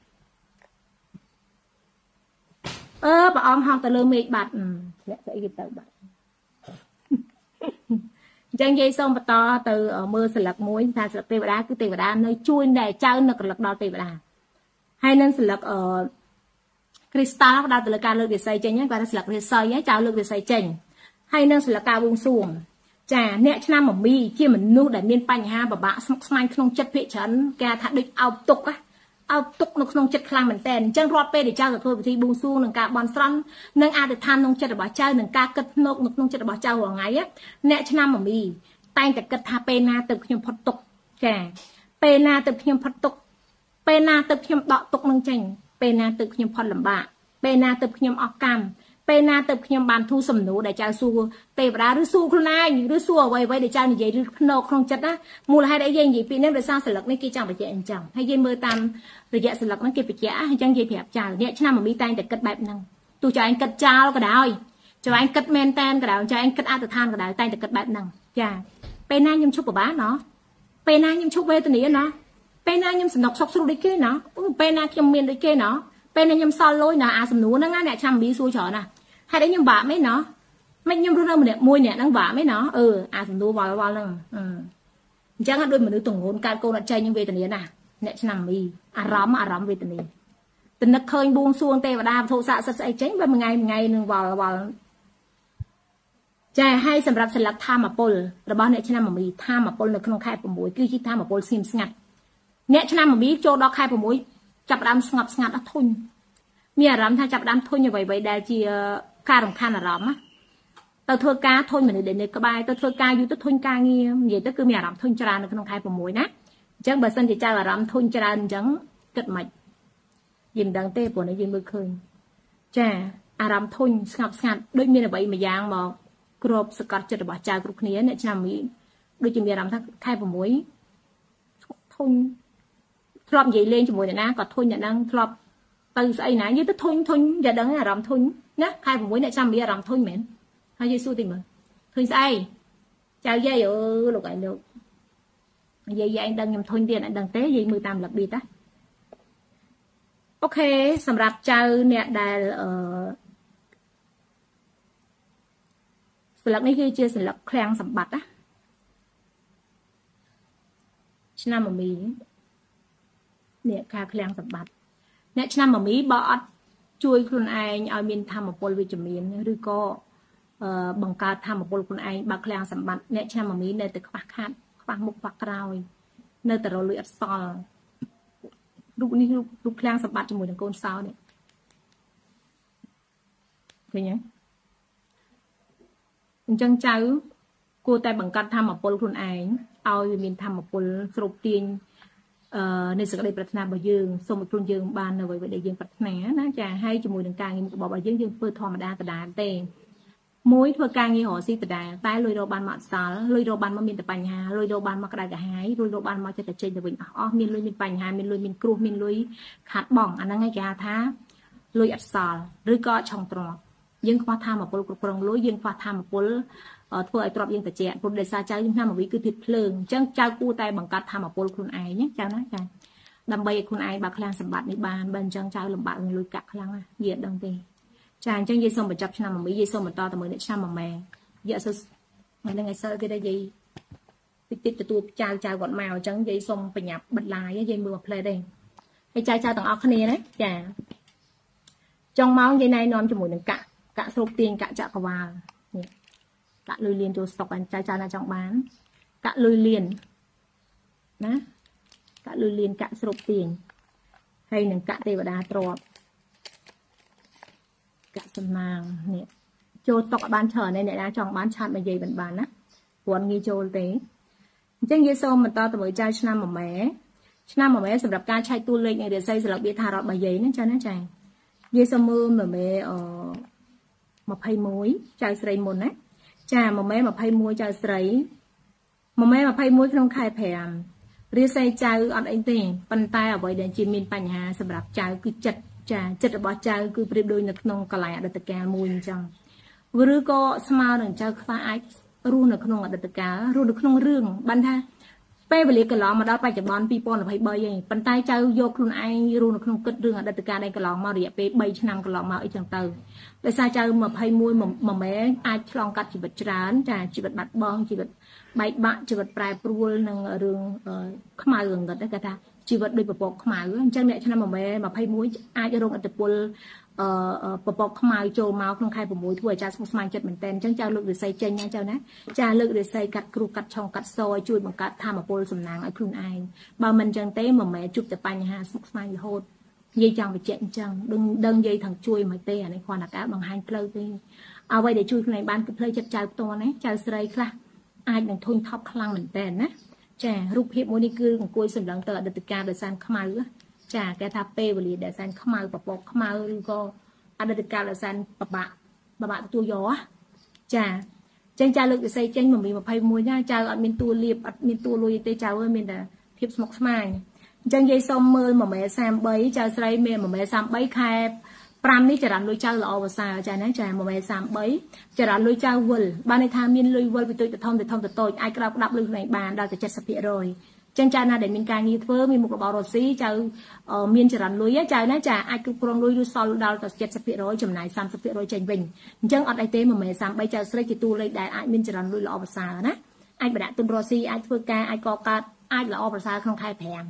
เออปะอ้อมห้องตะเลือเมฆบัดเนี่ยใส่กินตะบัดจังยี่ส้มปะตอtừ ở mưaสลักมุ้ยทางสลักเทวดาคือเทวดาในช่วยในเจ้าหนักหลักดอเทวดาให้นั่นสลักเอ่อคริสตัลดาวตะเลือการเลือกเดือดใส่เจนเนี่ยการสลักเดือดใส่เนี่ยเจ้าเลือกเดือดใส่เจนให้นั่นสลักการวงสูงจ้าเนี่ยชนะหม่อมมีที่มันนู้ได้เมียนปัญหาแบบบ้าสมัครสมัยขนมจัดเพชรฉันแกถัดดึกเอาตกอะเอาตุกนกนงจัดคลางเหมือนแต่จังรอดเป้เดี๋ยวเจ้ากับตัวที่บุงซูหนึ่งกาบอลซ้อนหนึ่งอาจจะทานนงจัดบ่อเจ้าหนึ่งกากึดนกนกนงจัดบ่อเจ้าหัวไงอะเนี่ยชนะหม่อมมีแต่แต่กึดทาเปนาตึกขยมพอตกแกเปนาตึกขยมพอตกเปนาตึกขยมดอกตกนงจังเปนาตึกขยมพอลำบากเปนาตึกขยมออกกรรมเปนาตึกขยมบานทูสมนูได้เจ้าสู้เตะปลาหรือสู้คุณนายหรือสู้ไว้ไว้เดี๋ยวเจ้าใหญ่หรือนกนงจัดนะมูลให้ได้ยังยี่ปีนี้เราสร้างสลักในกิจจังไปเจนจังให้ยืนมือตามระยะสลักนั้นเก็บไปเจ้าให้จังยี่เพียบเจ้าเนี่ยชนะมันมีแต่แต่กัดแบบนั้นตัวเจ้าอันกัดเจ้าก็ได้เจ้าอันกัดเมนแตนก็ได้เจ้าอันกัดอาตทานก็ได้แต่แต่กัดแบบนั้นจ้าเป็นนายยมชุบกับบ้านเนาะเป็นนายยมชุบเวตัวนี้เนาะเป็นนายยมสนกซอกสู้ได้แค่เนาะเป็นนายยมเมียนได้แค่เนาะเป็นนายยมซอลลอยเนาะอาสมนูนั่งเนี่ยชำบีสู้เฉยนะให้ได้ยมบ้าไหมเนาะไม่ยมรู้เรื่องมันเนี่ยมวยเนี่ยนั่งบ้าไหมเนาะเอออาสมนูวอลวอลนั่งอืมจังก็ด้วยมันดูตรงโน้นการโกนใจยมเวตัวนี้นะเนี่ยชำบีอารามอารามเวตัวนี้ tìnhនឹកឃើញបួងសួងទេវតាវត្ថុស័ក្តិសិទ្ធិស្អីចេញបើមួយថ្ងៃមួយថ្ងៃនឹងវល់វល់ចាឲ្យសម្រាប់សិលឹកធម្មពលរបស់អ្នកឆ្នាំមមីធម្មពលនៅក្នុងខែ៦គឺជាធម្មពលស្ងៀមស្ងាត់អ្នកឆ្នាំមមីចូលដល់ខែ៦ចាប់ដើមស្ងប់ស្ងាត់អត់ធុញមានអារម្មណ៍ថាចាប់ដើមធុញអ្វីៗដែលជាការរំខានអារម្មណ៍ទៅធ្វើការធុញមនុស្សដែលនៅក្បែរទៅធ្វើការយូរទៅធុញការងារនិយាយទៅគឺមានអារម្មណ៍ធុញច្រើននៅក្នុងខែ៦ណាអញ្ចឹងបើសិនជាចៅអារម្មណ៍ធុញច្រើនអញ្ចឹងគិតមិនយើងមិនដឹងទេព្រោះនេះយើងមើលឃើញចាអារម្មណ៍ធុញស្ងប់ស្ងាត់ដូចមានអ្វីមួយយ៉ាងមកគ្របសកត់ចិត្តរបស់ចៅគ្រប់គ្នាអ្នកឆ្នាំមីដូចជាមានអារម្មណ៍ថាខែ៦ធុញធ្លាប់និយាយលេងជាមួយអ្នកណាក៏ធុញអ្នកហ្នឹងធ្លាប់ទៅស្អីណានិយាយទៅធុញធុញតែដឹងអារម្មណ៍ធុញណាខែ៦អ្នកឆ្នាំមីអារម្មណ៍ធុញមែនហើយយេស៊ូទីមើលធុញស្អីចៅយាយអើលោកឯងលោកយាយឯងដឹងខ្ញុំធុញទៀតឯងដឹងទេយាយមើលតាមរបៀបតាអូខេសម្រាប់ចៅអ្នកដែលអឺស្លឹកនេះគឺជាស្លឹកឃ្លាំងសម្បត្តិណាឆ្នាំមមីនេះការឃ្លាំងសម្បត្តិអ្នកឆ្នាំមមីបើអត់ជួយខ្លួនឯងឲ្យមានធម៌ពលវិជ្ជមានឬក៏អឺបង្កើតធម៌ពលខ្លួនឯងបើឃ្លាំងសម្បត្តិអ្នកឆ្នាំមមីនៅតែខ្វះខាតខ្វះមុខខ្វះក្រោយនៅតែរលួយអត់សល់រូបនេះរូបរូបឃ្លាំងសម្បត្តិជាមួយនឹងកូនសោនេះឃើញទេអញ្ចឹងចៅគួរតែបង្កើតធម៌ពលខ្លួនឯងឲ្យវាមានធម៌ពលស្រូបទាញអឺនៃសេចក្តីប្រាថ្នារបស់យើងសូមឲ្យខ្លួនយើងបាននៅអ្វីដែលយើងប្រាថ្នាណាចាហើយជាមួយនឹងការងារមុខរបររបស់យើងយើងធ្វើធម្មតាដដែលទេមួយធ្វើការងាររកស៊ីដដែលតែលុយរកបានមកអត់សល់លុយរកបានមកមានតែបញ្ហាលុយរកបានមកក្តៅក្រហាយលុយរកបានមកចិត្តតែចេញទៅវិញអស់អស់មានលុយមានបញ្ហាមានលុយមានគ្រោះមានលុយខាតបង់អាហ្នឹងឯងគេហៅថាលុយអត់សល់ឬក៏ឆុងទ្រព្យយើងខ្វះធម៌ពលគ្រប់គ្រងលុយយើងខ្វះធម៌ពលធ្វើឲ្យទ្រព្យយើងតិចព្រោះដោយសារចៅយើងថាមកវិញគឺធាតុភ្លើងអញ្ចឹងចៅគួរតែបង្កើតធម៌ពលខ្លួនឯងណាចៅណាចាដើម្បីឲ្យខ្លួនឯងបើខ្លាំងសម្បត្តិនេះបានបើអញ្ចឹងចៅលំបាកនឹងលុយកាក់ខ្លាំងណានិយាយដឹងទេចាអញ្ចឹងយាយសូមបញ្ចប់ឆ្នាំមួយយាយសូមបន្តទៅមើលអ្នកឆ្នាំមួយម៉ែយាយអត់សូវថ្ងៃហ្នឹងឯសើទៀតយាយតិចតិចទទួលចៅចៅគាត់មកអញ្ចឹងយាយសូមបញ្ញាប់បិទឡាយយាយមើលផ្លែទេហើយចៅចៅទាំងអស់គ្នាណាចាចុងម៉ោងយាយណែនាំជាមួយនឹងកាក់កាក់ស្រូបទាញកាក់ចាក់កវាលនេះកាក់លុយលៀនចូលស្តុកអញ្ចឹងចៅណាចង់បានកាក់លុយលៀនណាកាក់លុយលៀនកាក់ស្រូបទាញហើយនឹងកាក់ទេវតាទ្រព្យកាក់សំណាងនេះចូលតុកឲ្យបានច្រើនអ្នកណាចង់បានឆាតមកយាយបានបានណាព្រោះងាយចូលទេអញ្ចឹងយាយសូមបន្តទៅមើលចៅឆ្នាំមួយម៉ែឆ្នាំមួយម៉ែសម្រាប់ការឆែកតួលេខនៃរាសីស្លឹកវាថារត់របស់យាយណាចាណាចាយាយសូមមើលមួយម៉ែអឺម្ភៃមួយចៅស្រីមុនណាចាមួយម៉ែម្ភៃមួយចៅស្រីមួយម៉ែម្ភៃមួយក្នុងខែប្រាំរាសីចៅអត់អីទេប៉ុន្តែអ្វីដែលជាមានបញ្ហាសម្រាប់ចៅគឺចិត្តចាចិត្តរបស់ចៅគឺប្រៀបដូចនៅក្នុងកន្លែងអតីតកាលមួយអញ្ចឹងឬក៏ស្មើនឹងចៅខ្វះអាចរស់នៅក្នុងអតីតកាលរស់នៅក្នុងរឿងបានថាពេលវេលាកន្លងមកដល់បច្ចុប្បន្នពីរពាន់ยี่สิบสามឯងប៉ុន្តែចៅយកខ្លួនឯងរស់នៅក្នុងគិតរឿងអតីតកាលដែលកន្លងមករយៈពេល3ឆ្នាំកន្លងមកអីចឹងទៅដោយសារចៅម្ភៃមួយមួយម៉ែអាចឆ្លងកាត់ជីវិតច្រើនចាជីវិតបាត់បង់ជីវិតបែកបាក់ជីវិតប្រែប្រួលនឹងរឿងខ្មៅងឹតគេថាជីវិតដូចពពកខ្មៅអញ្ចឹងអ្នកឆ្នាំមួយម៉ែម្ភៃមួយអាចរងឥទ្ធិពលអឺពពកខ្មៅចូលមកក្នុងខែ៦ធ្វើឲ្យចាស្មុគស្មាញចិត្តមែនតើអញ្ចឹងចៅលើករិស័យចេញណាចៅណាចាលើករិស័យកាត់គ្រូកាត់ឆុងកាត់សឲ្យជួយបង្កើតធម៌ពលសំណាងឲ្យខ្លួនឯងបើមិនអញ្ចឹងទេមួយម៉ែជួបតែបញ្ហាស្មុគស្មាញរហូតនិយាយចង់បញ្ជាក់អញ្ចឹងដឹងដឹងនិយាយថងជួយមិនទេអានេះគ្រាន់តែការបង្ហាញផ្លូវទេអ្វីដែលជួយខ្លួនឯងបានគឺផ្លូវចិត្តចៅផ្ទាល់ណាចៅស្រីខ្លះអាចនឹងធុញថប់ខ្លាំងមែនតើណាចារូបភាពមួយនេះគឺអង្គុយសម្លឹងទៅអតីតកាលដោយសារខ្មៅចាគេថាពេលវេលាដែលសែនខ្មៅពពកខ្មៅឬក៏អតីតកាលដោយសារបបាក់បបាក់ទទួលយកចាចឹងចៅលើកវិស័យចេញមកមានម្ភៃមួយណាចៅអត់មានតួលៀបអត់មានតួលុយទេចៅអើយមានតែភាពស្មុគស្មាញអញ្ចឹងយាយសុំមើលមួយម៉ែសាមបីចៅស្រីមានមួយម៉ែសាមបីខែប្រាំនេះចរន្តលុយចៅល្អប្រសើរចាណាចាមួយម៉ែសាមបីចរន្តលុយចៅវិលបានន័យថាមានលុយវិលពីតូចទៅធំទៅធំទៅតូចអាចក្តាប់ក្តាប់លុយខ្លួនឯងបានដល់តែเจ็ดสิบเปอร์เซ็นต์ចឹងចៅណាដែលមានការងារធ្វើមានមុខរបររកស៊ីចៅមានចរន្តលុយចៅណាចាអាចគ្រប់គ្រងលុយឬសល់ដល់តែเจ็ดสิบเปอร์เซ็นต์ចំណាយสามสิบเปอร์เซ็นต์ចេញវិញអញ្ចឹងអត់អីទេមួយម៉ែសាមបីចៅស្រីជាតួលេខដែលអាចមានចរន្តលុយល្អប្រសើរណាអាចបដាក់ទុនរកស៊ីអាចធ្វើការអាចកកើតអាចល្អប្រសើរក្នុងខែប្រាំ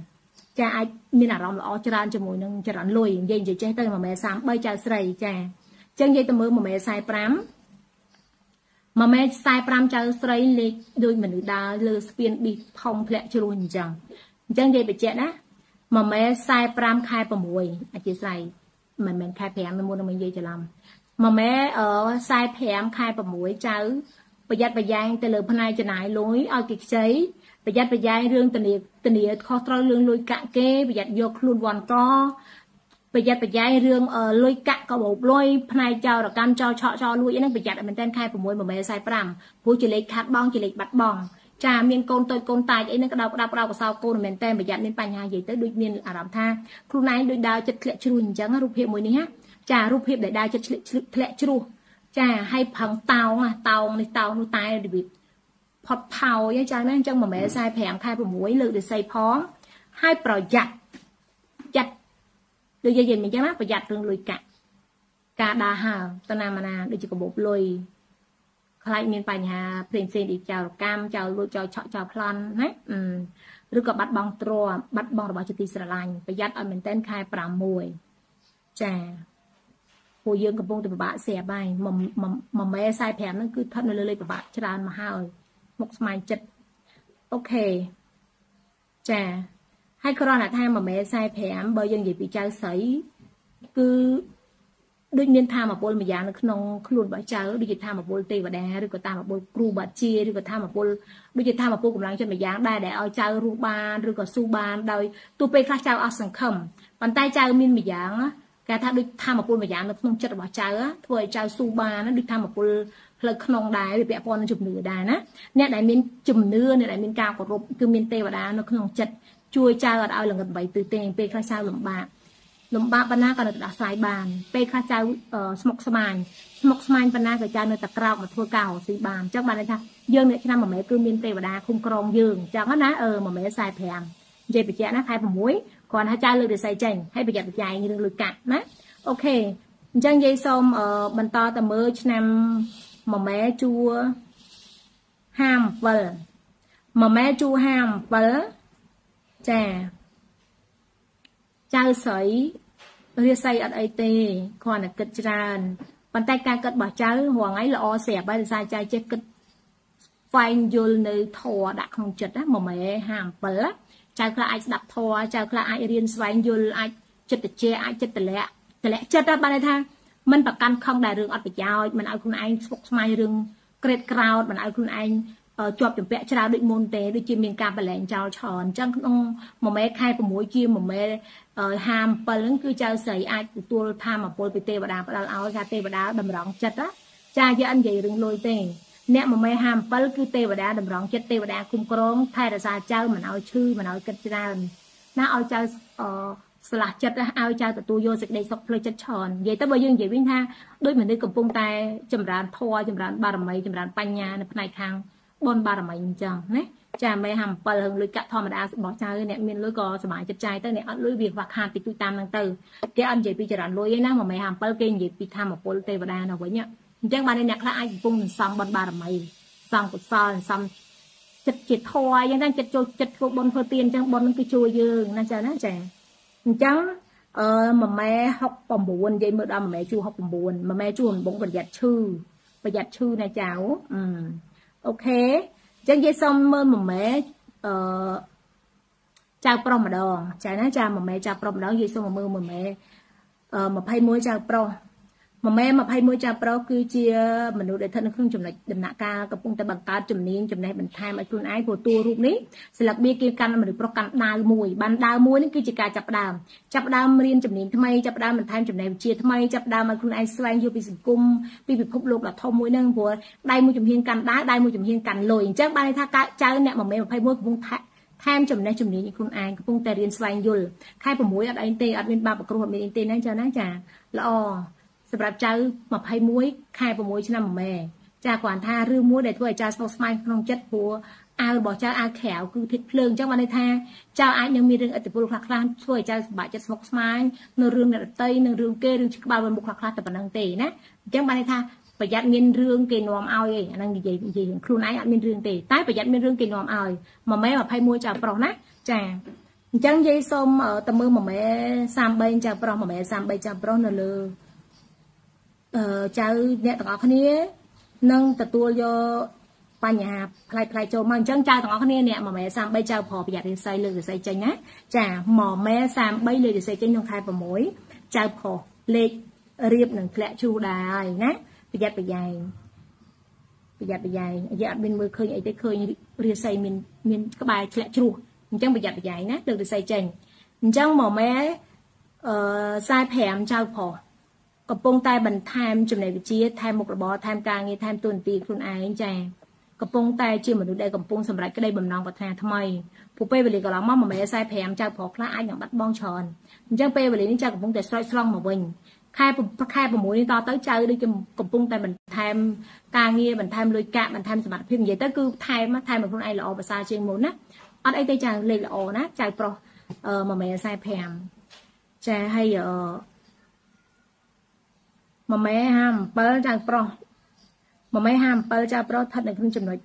ចាអាចមានអារម្មណ៍ល្អច្រើនជាមួយនឹងចរន្តលុយនិយាយនិយាយចេះទៅមួយម៉ែសាមបីចៅស្រីចាអញ្ចឹងនិយាយទៅមើលមួយម៉ែខ្សែប្រាំមួយម៉ែខ្សែប្រាំចៅស្រីលេខដូចមនុស្សដើរលើស្ពានប៊ីធំធ្លាក់ជ្រួញអញ្ចឹងអញ្ចឹងនិយាយបញ្ជាក់ណាមួយម៉ែខ្សែប្រាំខែប្រាំអធិស្ឋានមិនមែនខែប្រាំមុននឹងនិយាយច្រឡំមួយម៉ែអឺខ្សែប្រាំខែប្រាំចៅប្រយ័ត្នប្រយែងទៅលើផ្នែកចំណាយលុយឲ្យគេខ្ចីប្រយ័ត្នប្រយែងរឿងធានាធានាខុសត្រូវរឿងលុយកាក់គេប្រយ័ត្នយកខ្លួនវាន់កប្រយ័ត្នប្រយែងរឿងលុយកាក់ក៏បោកលុយផ្នែកចោរកម្មចោលឆក់ចោលលួចហ្នឹងប្រយ័ត្នមែនតើខែប្រាំមួយម៉ែខ្សែប្រាំព្រោះជាលេខខាត់បងជាលេខបាត់បងចាមានកូនតូចកូនតាចអីហ្នឹងក្តៅក្តៅក្តៅកសោកូនមែនតើប្រយ័ត្នមានបញ្ហានិយាយទៅដូចមានអារម្មណ៍ថាខ្លួនឯងដូចដើរចិត្តធ្លាក់ជ្រួញអញ្ចឹងរូបភាពមួយនេះណាចារូបភាពដែលដើរចិត្តធ្លាក់ជ្រោះចាឲ្យផឹងតោងតោងនេះតោងនោះតែរបៀបផុតផោយចឹងណាអញ្ចឹងមួយម៉ែខ្សែប្រាំខែប្រាំលើកដូចស័យផងឲ្យប្រយ័ត្នចាត់ដូចនិយាយមិនអញ្ចឹងណាប្រយ័ត្នរឿងលុយកាក់ការដើរហើរទៅណាមកណាដូចជាកបោបលុយខ្លាចមានបញ្ហាផ្សេងផ្សេងដូចចោរកម្មចោលលួចចោលឆក់ចោលប្លន់ណាឬក៏បាត់បង់ទ្រព្យបាត់បង់របស់ជាទីស្រឡាញ់ប្រយ័ត្នឲ្យមែនតែនខែប្រាំមួយចាពួកយើងកំពុងតែពិបាកស្រាប់ហើយមួយម៉ែខ្សែប្រាំហ្នឹងគឺស្ថិតនៅលើលេខពិបាកច្រើនមកហើយមុខស្មាញចិត្តអូខេចាហើយគ្រាន់តែថាមួយម៉ែខ្សែប្រាំបើយើងនិយាយពីចៅស្រីគឺដូចមានធម៌ពលមួយយ៉ាងនៅក្នុងខ្លួនរបស់ចៅដូចជាធម៌ពលទេវតាឬក៏ធម៌ពលគ្រូបាត់ជាឬក៏ធម៌ពលដូចជាធម៌ពលកម្លាំងចិត្តមួយយ៉ាងដែរដែលឲ្យចៅរស់បានឬក៏ស៊ូបានដោយទោះពេលខ្លះចៅអស់សង្ឃឹមប៉ុន្តែចៅមានមួយយ៉ាងគេថាដូចធម៌ពលមួយយ៉ាងនៅក្នុងចិត្តរបស់ចៅធ្វើឲ្យចៅស៊ូបានដូចធម៌ពលផ្លូវក្នុងដែរវាពាក់ព័ន្ធនឹងជំនឿដែរណាអ្នកដែលមានជំនឿអ្នកដែលមានការគោរពគឺមានទេវតានៅក្នុងចិត្តជួយចៅអត់ឲ្យល្ងឹតបីទិសទេពេលខ្លះចៅលំបាកលំបាកប៉ុណ្ណាក៏នៅតែដោះស្រាយបានពេលខ្លះចៅស្មុកស្មាញស្មុកស្មាញប៉ុណ្ណាក៏ចៅនៅតែក្រោកមកធ្វើការរកស៊ីបានអញ្ចឹងបានន័យថាយើងអ្នកឆ្នាំមួយម៉ែគឺមានទេវតាคุ้មក្រងយើងអញ្ចឹងណាអឺមួយម៉ែខ្សែប្រាំនិយាយបញ្ជាក់ណាខែប្រាំមួយគ្រាន់ថាចៅលើកវិស័យចេញហើយប្រយ័ត្នប្រយែងរឿងលុយកាក់ណាអូខេអញ្ចឹងយាយសូមបន្តទៅមើលឆ្នាំមួយម៉ែជួហាមអំពិលមួយម៉ែជួហាមអំពិលចាចៅស្រីរាសីអត់អីទេគ្រាន់តែគិតច្រើនប៉ុន្តែការគិតរបស់ចៅរងថ្ងៃល្អស្រាប់ហើយដោយសារចៅចេះគិតស្វែងយល់នៅធម៌ដាក់ក្នុងចិត្តណាមួយម៉ែហាមអំពិលចៅខ្លះអាចស្ដាប់ធម៌ចៅខ្លះអាចរៀនស្វែងយល់អាចចិត្តតិចអាចចិត្តតម្លាក់តម្លាក់ចិត្តបានន័យថាមិនប្រកាន់ខំដែលរឿងអត់ប្រយោជន៍មិនឲ្យខ្លួនឯងស្មុគស្មាញរឿងក្រេតក្រោតមិនឲ្យខ្លួនឯងជាប់ចម្ពាក់ច្រើនដូចមុនទេដូចជាមានការបលែងចោលឆនអញ្ចឹងក្នុងមួយម៉ែខែប្រាំមួយជាមួយម៉ែហាមអំពិលហ្នឹងគឺចៅស្រីអាចទទួលធម៌អពលពីទេវតាផ្ដល់ឲ្យថាទេវតាតម្រង់ចិត្តចាយើងអត់និយាយរឿងលុយទេអ្នកមួយម៉ែហាមអំពិលគឺទេវតាតម្រង់ចិត្តទេវតាคุ้មក្រងថែរក្សាចៅមិនឲ្យឈឺមិនឲ្យគិតច្រើនណាឲ្យចៅស្លាស់ចិត្តឲ្យចៅទទួលយកសេចក្តីសុខផ្លូវចិត្តច្រើននិយាយទៅបើយើងនិយាយវិញថាដូចមនុស្សកំពុងតែចម្រើនធម៌ចម្រើនបារមីចម្រើនបញ្ញានៅផ្នែកខាងបុណ្យបារមីអញ្ចឹងណាចាម៉ែហាមអំពិលរឿងលុយកាក់ធម្មតារបស់ចៅអ្នកមានលុយក៏សប្បាយចិត្តចាយទៅអ្នកអត់លុយវាខ្វះខាតតិចតួចតាមហ្នឹងទៅគេអត់និយាយពីចរន្តលុយទេណាម៉ែហាមអំពិលគេនិយាយពីធម្មពលទេវតានៅវិញអញ្ចឹងបានអ្នកខ្លះអាចកំពុងសន្សំបុណ្យបារមីសង្កុសលសន្សំចិត្តជាធម៌អញ្ចឹងចិត្តចូលចិត្តធ្វើបុណ្យធ្វើទានអញ្ចឹងបុណ្យនឹងគឺជួយយើងណាចាណាចាអញ្ចឹងអឺមួយម៉ែហុកប្រាំបួននិយាយមើលដល់មួយម៉ែជួហុកប្រាំបួនមួយម៉ែជួដំបងប្រយ័ត្នឈឺប្រយ័ត្នឈឺណាចៅអឺអូខេអញ្ចឹងនិយាយសុំមើលមួយម៉ែអឺចៅប្រុសម្ដងចាណាចាមួយម៉ែចៅប្រុសម្ដងនិយាយសុំមើលមួយម៉ែអឺยี่สิบเอ็ดចៅប្រុសមួយម៉ែยี่สิบเอ็ดចៅប្រុសគឺជាមនុស្សដែលស្ថិតនៅក្នុងចំណុចដំណាក់កាលកំពុងតែបង្កើតជំនាញចំណេះបន្ថែមឲ្យខ្លួនឯងព្រោះតួរូបនេះស្លឹកបៀគេកាន់មនុស្សប្រុសកាន់ដាវមួយបានដាវមួយនេះគឺជាការចាប់ដើមចាប់ដើមរៀនជំនាញថ្មីចាប់ដើមបន្ថែមចំណេះវិជ្ជាថ្មីចាប់ដើមឲ្យខ្លួនឯងស្វែងយល់ពីសង្គមពីពិភពលោកដ៏ធំមួយហ្នឹងព្រោះដៃមួយជំហានកាន់ដាវដៃមួយជំហានកាន់លុយអញ្ចឹងបានន័យថាចៅអ្នកមួយម៉ែยี่สิบเอ็ดកំពុងថែមចំណេះជំនាញឲ្យខ្លួនឯងកំពុងតែរៀនស្វែងយល់ខែប្រាំមួយអត់អីទេអត់មានបាបប្រគ្រោះអត់មានអីទេណាចាណាចាល្អសម្រាប់ចៅยี่สิบเอ็ดខែប្រាំមួយឆ្នាំមួយម៉ែចាគ្រាន់ថារឿងមួយដែលធ្វើឲ្យចៅស្មុគស្មាញក្នុងចិត្តព្រោះអាវរបស់ចៅអាវក្រៅគឺធាតុភ្លើងអញ្ចឹងបានន័យថាចៅអាចនឹងមានរឿងឥទ្ធិពលខ្លះខ្លះធ្វើឲ្យចៅសម្បាច់ចិត្តស្មុគស្មាញនៅរឿងអ្នកដទៃនឹងរឿងគេរឿងក្បាលមុខខ្លះខ្លះតែប៉ុណ្្នឹងទេណាអញ្ចឹងបានន័យថាប្រយ័ត្នមានរឿងគេនាំឲ្យឯងអាហ្នឹងនិយាយនិយាយខ្លួនឯងអត់មានរឿងទេតែប្រយ័ត្នមានរឿងគេនាំឲ្យមួយម៉ែยี่สิบเอ็ดចៅប្រុសណាចា chẳng dây xôm ở tầm mưa mà mẹ sam bay chào pro mà mẹ sam bay chào pro nè lừa ờ chào nè tao có này nâng tao tua vô ba nhà khai khai châu mang chẳng chào tao có này nè mà mẹ sam bay chào phò bây giờ thì xây lừa thì xây chân á chà mò mẹ sam bay lừa thì xây chân trong khai vào mũi chào phò lệ riệp nâng lẹ chu đài nè bây giờ bây giờ bây giờ bây giờ giờ bên mưa khơi ấy tới khơi riệp xây mình mình các bài lẹ chu chẳng bây giờ bây giờ nè được xây chân chẳng mò mẹ sai phèm chào phòกับปงใต้บรรทามจุดไหนวิจิตรทามมุกระบอทามกลางทามตุนตีคุณไอ้ใจกับปงใต้ชื่อเหมือนดูได้กับปงสำหรับก็ได้บำนองประธานทำไมผู้เป้เวลีก็ร้องมั่งมาแม่ใส่แผมเจ้าพอคล้าไอ้อย่างบัดบ้องชอนจังเป้เวลีนี่เจ้ากับปงแต่สร้อยสร้องมาวิ่งค่ายค่ายประมูลนี่ต่อเต้าเจ้าด้วยกับปงใต้บรรทามกลางเงี้ยบรรทามลอยกะบรรทามสมัครพิมพ์ใหญ่เต้าคือไทยมาไทยเหมือนคนไอ้ละอภาษาเชียงมุนนะอันไอ้เต้าจังเลยละอนะใจโปรเออมาแม่ใส่แผมจะให้เออmà mẹ ham bơ trang pro mà mẹ ham bơ trang pro thật là không chừng nói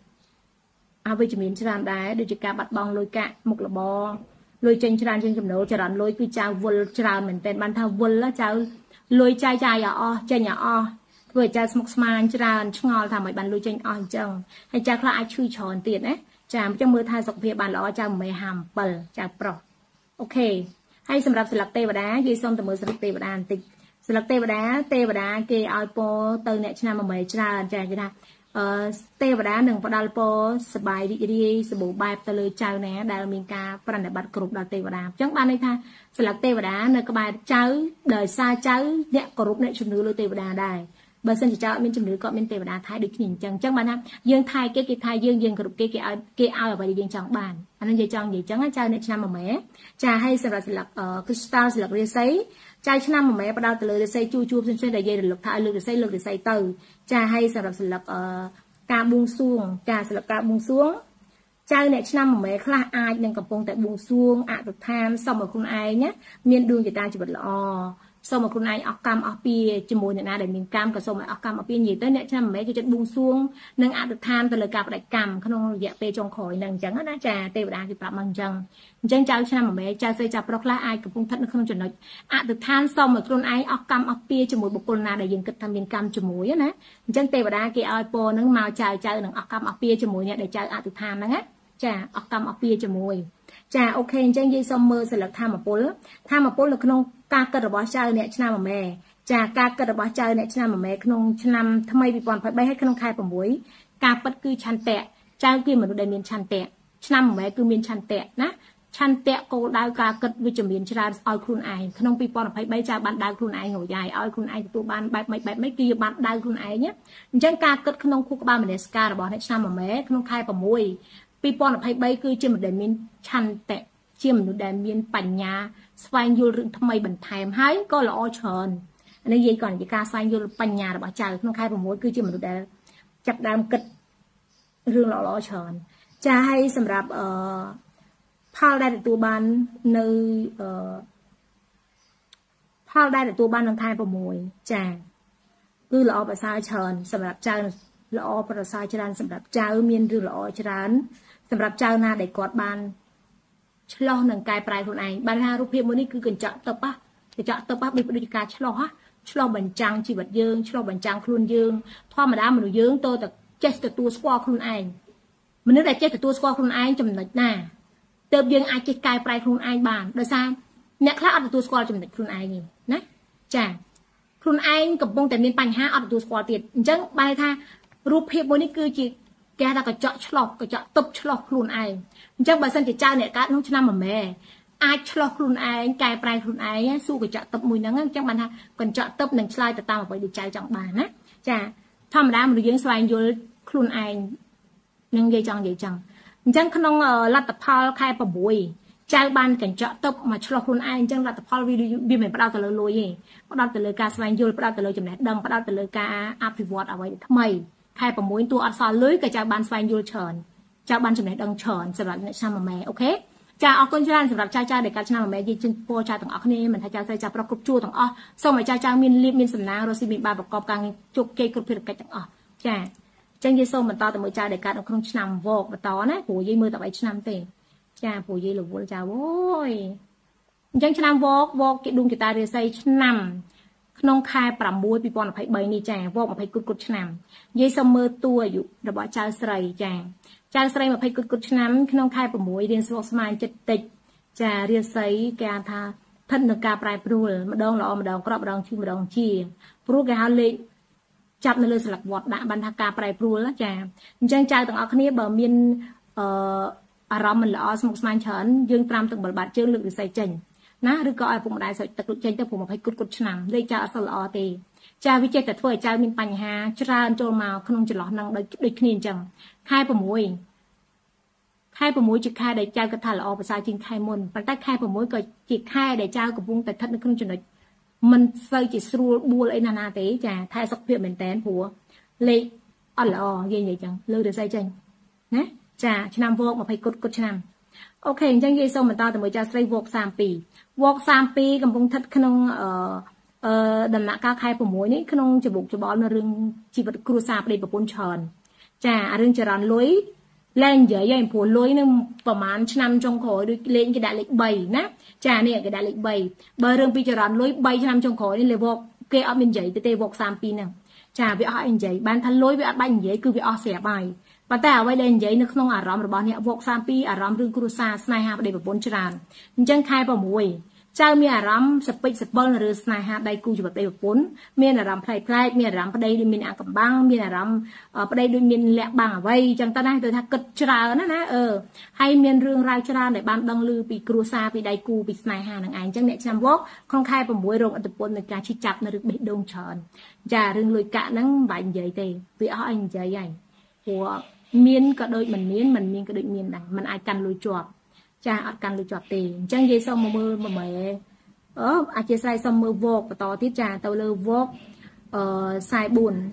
à với chừng miền tràn đá được chỉ cả bát bong lôi cạn một là bò lôi trên tràn trên chừng nấu tràn lôi cứ trao vul tràn mình tên ban thao vul lá trao lôi chai chai à o chai nhà o vừa trao smoke man tràn ngò thằng mấy bàn lôi trên o chừng hay trao là ai chui tròn tiền ấy tràn trong mưa thay dọc phía bàn lọ trao mẹ ham bơ trang pro ok hayสำหรับสลักเตวดายี่ส้มแต่มือสลักเตวดาติสลักเตวดาเตวดาเกออยโปเตอร์เนี่ยชนะมาเหมยชนะใจกันนะเออเตวดาหนึ่งพอดาลโปสบายดีดีสบู่ใบตะเลยเจ้าเนี่ยดาวมีกาปรันบัตรกรุบดาวเตวดาจังบ้านในท่าสลักเตวดาในกบายเจ้าเดยซาเจ้าเนี่ยกรุบเนี่ยชุนนื้อเลยเตวดาได้บางส่วนจะเจ้ามีชุนนื้อก็เป็นเตวดาไทยดูขนิ่งจังจังบ้านนะยื่นไทยเกกี่ไทยยื่นยื่นกรุบเกกี่เอาเกเอาไปยื่นจังบ้านอันนั้นยื่นจังยื่นจังเจ้าเนี่ยชนะมาเหมยจะให้สำหรับสลักเอ่อคริสตัลสลักเรซัยใจชนะมาแม่ประดาวตะเลยใส่จูจูเส้นเส้นใดใหญ่หลุดท้ายหลุดใส่หลุดใส่เตยจะให้สำหรับสลับเอ่อกาบุงซวงกาสลับกาบุงซวงใจเนี่ยชนะมาแม่คลาอายยังกับปงแต่บุงซวงอาตุทานสมกับคุณไอเนี่ยเมียนดูจิตตาจิตบัดละอสมกับคุณไอออกกรรมออกปีจมูกเนี่ยนะเดี๋ยวมีกรรมกับสมออกกรรมออกปีนี่เต้เนี่ยชนะมาแม่คือจะบุงซวงนั่งอาตุทานตะเลยกาประกรรมขนมเหยะเปจงคอยนั่งจังนะจ่าเทวดาจิตปราบมังจังจังเจ้าชนะมาแม่จ่าใส่จับปลอกละอายกับปงทัดในขนมจุดน้อยอาตุทานสมกับคุณไอออกกรรมออกปีจมูกบุคคลนาเดี๋ยวยังกิดทำเป็นกรรมจมูกนะจังเทวดาเกี่ยวโปนั่งมาจ่าจ่าหนึ่งออกกรรมออกปีจมูกเนี่ยเดี๋ยวจ่าอาตุทานนะฮะจ่าออกกรรมออกปีจมูกจ่าโอเคจังยี่สมมือสลักทำมาปุ๊ลทำมาปุ๊ลในขนมกากระบอกเจ้าเนี่ยชนะมาแม่จากการกระบาดเจอเนี่ยชนะมาแม่ขนมชนะทำไมปีปอนพัดใบให้ขนมคายปมวยการปัดคือชันแตะเจ้าคือเหมือนได้เมียนชันแตะชนะมาแม่คือเมียนชันแตะนะชันแตะก็ได้การกระวิจมีนชนะเอาคุณไอขนมปีปอนพัดใบจากบ้านได้คุณไอหนูใหญ่เอาคุณไอตัวบ้านใบไม่ใบไม่กี่บ้านได้คุณไอเนี่ยจังการกระขนมคู่กับบ้านเหมือนสการระบาดให้ชนะมาแม่ขนมคายปมวยปีปอนพัดใบคือเชื่อมได้เมียนชันแตะเชื่อมได้เมียนปัญญาสวายยูรึทำไมบันทายให้ก็ละอ้อเชิญอันนี้ยังก่อนจะการสร้างยุปัญญาระบาดใจน้องใครผมว่าคือจะมันดูได้จับดามกิดเรื่องหล่อหล่อเชิญจะให้สำหรับเอ่อพาได้แต่ตัวบ้านในเอ่อพาได้แต่ตัวบ้านน้องไทยผมวยจ้าคือหล่อประสาเชิญสำหรับเจ้าหล่อประสาเชิญสำหรับเจ้าเมียนหรือหล่อเชิญสำหรับเจ้าหน้าได้กอดบ้านชะลอหนังกายปลายคนไอ้บ้านฮารุเพียมวันนี้คือกันเจาะตบปะเจาะตบปะมีปฏิการชะลอฮะชลบัญจังชีวิตยืงชลบัญจังคลุนยืงท่อมาได้มันดูยืงโตแต่เจ็ดแต่ตัวสควอคลุนไอมันนึกแต่เจ็ดแต่ตัวสควอคลุนไอจำหนักหน้าเติมยืงไอจิตกายปลายคลุนไอบานโดยซ้ำเนี่ยคลาดตัวสควอจำหนักคลุนไอนี่นะจ้าคลุนไอกับวงแต่เมียนปัญหาอัดตัวสควอติดจังใบท่ารูปเพียบวันนี้คือจีแกตากระเจาะฉลอกกระเจาะตบฉลอกคลุนไอจังใบสันติเจ้าเนี่ยการน้องชนะมาแม่อาชลอกคลุนไอกายปลายคลุนไอสู้กับเจาะตบมวยนั่งจังบันท่ากันเจาะตบหนึ่งชลายแต่ตามไปดีใจจังบานนะจ้าธรรมดามันดูยังสวายโยคลุนไอยังยัยจังยัยจังจังขนมลัตพอลคายปะบุยเจ้าบ้านกันเจาะตบมาชลอกคลุนไอจังลัตพอลวิดีวิเหมือนประดาวตะเลยลอยประดาวตะเลยการสวายโยประดาวตะเลยจำแนกดังประดาวตะเลยการอัพพิวอตเอาไว้ทำไมคายปะบุยตัวอัดซอลเลยกับเจ้าบ้านสวายโยเฉินเจ้าบ้านจำแนกดังเฉินสำหรับเนี่ยช่างมาแม่โอเคจะเอาคนชราสำหรับชายชาเด็กการชนะมาแม่ยิ่งโปรชาต่างออกนี่มันถ้าจะใส่จะประกอบจูต่างออกสมัยชายชามินลิมินสำนักเราสิมีบาประกอบการจุกเกยกรุบเพื่อกันต่างออกจ้าจังยิ่งโซมันต่อแต่เมื่อชาเด็กการเอาคนชนะวอกมาต่อนะโหยิ่งมือต่อไปชนะเตะចាពូយាយរវល់ចាអូយអញ្ចឹងឆ្នាំវកវកគេដួងចតារាសីឆ្នាំក្នុងខែប្រាំមួយពីរពាន់ម្ភៃបីនេះចាវកម្ភៃគត់គត់ឆ្នាំយាយសុំមើលតួអាយុរបស់ចៅស្រីចាចៅស្រីម្ភៃគត់គត់ឆ្នាំក្នុងខែប្រាំមួយរៀនស្មុគស្មាញចិត្តតិចចារាសីគេថាស្ថិតនឹងការប្រែប្រួលម្ដងល្អម្ដងក្រក់ម្ដងឈឺម្ដងជាព្រោះគេហៅលេខចាប់នៅលើស្លឹកវត្តដាក់បានថាការប្រែប្រួលចាអញ្ចឹងចៅទាំងអស់គ្នាបើមានអឺអារម្មណ៍មិនល្អស្មុគស្មាញច្រើនយើងត្រាំទឹកបិលបាត់ជើងលើកវិស័យចេញណាឬក៏ឲ្យពុកម្ដាយស្រោចទឹកចេញទៅព្រោះម្ភៃគត់គត់ឆ្នាំលេខចៅអត់សូវល្អទេចាវាចេះតែធ្វើឲ្យចៅមានបញ្ហាច្រើនចូលមកក្នុងចន្លោះហ្នឹងដូចដូចគ្នាអញ្ចឹងខែប្រាំមួយខែប្រាំមួយជាខែដែលចៅគិតថាល្អប្រសើរជាងខែមុនប៉ុន្តែខែប្រាំមួយក៏ជាខែដែលចៅកំពុងតែស្ថិតនៅក្នុងចំណុចមិនសូវជាស្រួលបួលអីណាណាទេចាថែសុខភាពមែនតែនព្រោះលេខអត់ល្អនិយាយនិយាយចឹងលើរិស័យចេញណាចាឆ្នាំវកម្ភៃគត់គត់ឆ្នាំអូខេអញ្ចឹងយាយសូមបន្តទៅមើលចៅស្រីវកសាមពីរវកសាមពីរកំពុងស្ថិតក្នុងអឺអឺដំណាក់កាលខែប្រាំមួយនេះក្នុងច្បុកច្បល់នៅរឿងជីវិតគ្រួសារប្តីប្រពន្ធច្រើនចារឿងចរន្តលុយលែងនិយាយឯងព្រោះលុយនឹងប្រហែលឆ្នាំចុងក្រោយដូចលេងគេដាក់លេខបីណាចានេះគេដាក់លេខបីបើរឿងពីចរន្តលុយបីឆ្នាំចុងក្រោយនេះលេវកគេអត់មាននិយាយទេទេវកសាមពីរហ្នឹងចាវាអស់អីនិយាយបានថាលុយវាអត់បាច់និយាយគឺវាអស់ស្រាប់ហើយប៉ុន្តែអ្វីដែលនិយាយនៅក្នុងអារម្មណ៍របស់អ្នកវកសាមពីរអារម្មណ៍រឿងគ្រួសារស្នេហាប្តីប្រពន្ធច្រើនអញ្ចឹងខែប្រាំមួយចៅមានអារម្មណ៍សពេចសពិលនៅរឿងស្នេហាដៃគូជីវិតប្តីប្រពន្ធមានអារម្មណ៍ប្លែកប្លែកមានអារម្មណ៍ប្តីដូចមានអាកំបាំងមានអារម្មណ៍ប្តីដូចមានលាក់បាំងអ្វីអញ្ចឹងតើណាទៅថាគិតច្រើនណាណាអឺហើយមានរឿងរ៉ាវច្រើនដែលបានដឹងឮពីគ្រួសារពីដៃគូពីស្នេហានឹងឯងអញ្ចឹងអ្នកឆ្នាំវកក្នុងខែប្រាំមួយរងឥទ្ធិពលនៃការឈឺចាប់នៅរឿងបេះដូងច្រើនចារឿងលុយកាក់ហ្នឹងមិនបាច់និយាយទេវាអស់អីនិយាយហើយព្រោះមានក៏ដូចមិនមានមិនមានក៏ដូចមានដែរมันអាចកាន់លុយជាប់ចាអត់កាន់លុយជាប់ទេអញ្ចឹងយាយសូមមកមើលមួយម៉ែអូអធិស្ឋានសូមមើលវកបន្តទៀតចាទៅលើវកអឺខ្សែបួន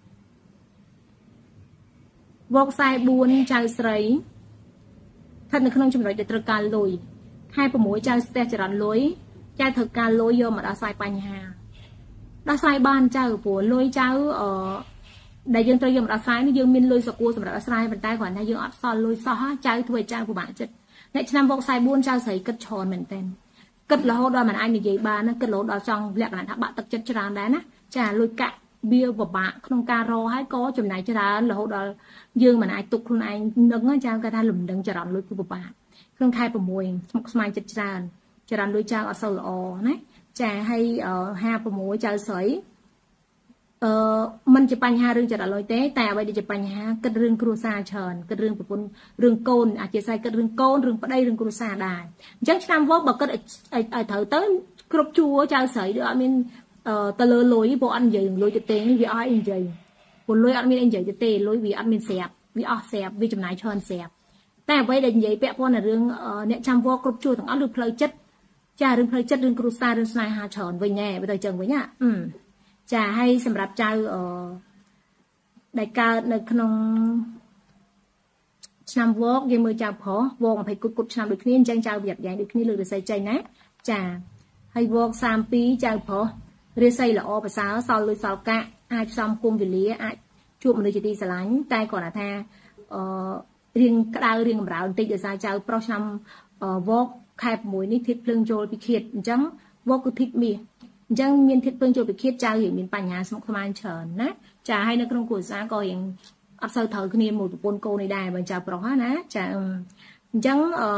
វកខ្សែបួនចៅស្រីស្ថិតនៅក្នុងចំណុចដែលត្រូវការលុយខែប្រាំមួយចៅស្ទះចរន្តលុយចៅត្រូវការលុយយកមកដោះស្រាយបញ្ហាដោះស្រាយបានចៅព្រោះលុយចៅអឺដែលយើងត្រូវយកមកដោះស្រាយនេះយើងមានលុយសកួរសម្រាប់ដោះស្រាយប៉ុន្តែគ្រាន់តែយើងអត់សល់លុយសោះចៅធ្វើឲ្យចៅពិបាកចិត្តអ្នកឆ្នាំវកខ្សែបួនចៅស្រីគិតច្រើនមែនតើគិតរហូតដល់មិនអាចនិយាយបានណាគិតរហូតដល់ចង់លក្ខណៈថាបាក់ទឹកចិត្តច្រើនដែរណាចាលុយកាក់វាពិបាកក្នុងការរកហើយក៏ចំណាយច្រើនរហូតដល់យើងមិនអាចទុកខ្លួនឯងនឹងចាគាត់ថាលំនឹងចរន្តលុយគឺពិបាកក្នុងខែប្រាំមួយស្មុគស្មាញចិត្តច្រើនចរន្តលុយចៅអត់សូវល្អណាចាហើយហាប្រាំមួយចៅស្រីអឺมันជាបញ្ហារឿងចរន្តលុយទេតែអ្វីដែលជាបញ្ហាគិតរឿងគ្រួសារច្រើនគិតរឿងប្រពន្ធរឿងកូនអធិស្ឋានគិតរឿងកូនរឿងប្តីរឿងគ្រួសារដែរអញ្ចឹងឆ្នាំវកបើគិតឲ្យត្រូវទៅគ្រប់ជួរចៅស្រីដូចអត់មានទៅលើលុយព្រោះអត់និយាយលុយទៅទេវាអត់និយាយព្រោះលុយអត់មានអីនិយាយទៅទេលុយវាអត់មានស្រាប់វាអស់ស្រាប់វាចំណាយច្រើនស្រាប់តែអ្វីដែលនិយាយពាក់ព័ន្ធនឹងរឿងអ្នកចាំវកគ្រប់ជួរទាំងអស់ឬផ្លូវចិត្តចារឿងផ្លូវចិត្តរឿងគ្រួសាររឿងស្នេហាច្រើនវិញហ៎បើទៅចឹងវិញហ៎ចាហើយសម្រាប់ចៅអឺដែលកើតនៅក្នុងឆ្នាំវកយើងមើលចៅប្រុសវកម្ភៃគត់គត់ឆ្នាំដូចគ្នាអញ្ចឹងចៅប្រយ័ត្នយ៉ាងដូចគ្នាលើរិស័យចេញណាចាហើយវកសាមពីរចៅប្រុសរិស័យល្អប្រសើរសល់លុយសល់កាក់អាចផ្សំគុំវេលាអាចជួបមនុស្សជាទីស្រឡាញ់តែគ្រាន់តែថាអឺរៀងក្តៅរៀងកម្រើបន្តិចដោយសារចៅប្រុសឆ្នាំវកខែប្រាំមួយនេះធាតុភ្លើងចូលពីឃាតអញ្ចឹងវកគឺធាតុមាសអញ្ចឹងមានធាតុភ្លើងចូលពីឃាតចៅរៀងមានបញ្ហាស្មុគស្មាញច្រើនណាចាហើយនៅក្នុងគ្រួសារក៏រៀងអត់សូវត្រូវគ្នាមួយប្រពន្ធកូននេះដែរបើចៅប្រុសណាចាអញ្ចឹងអឺ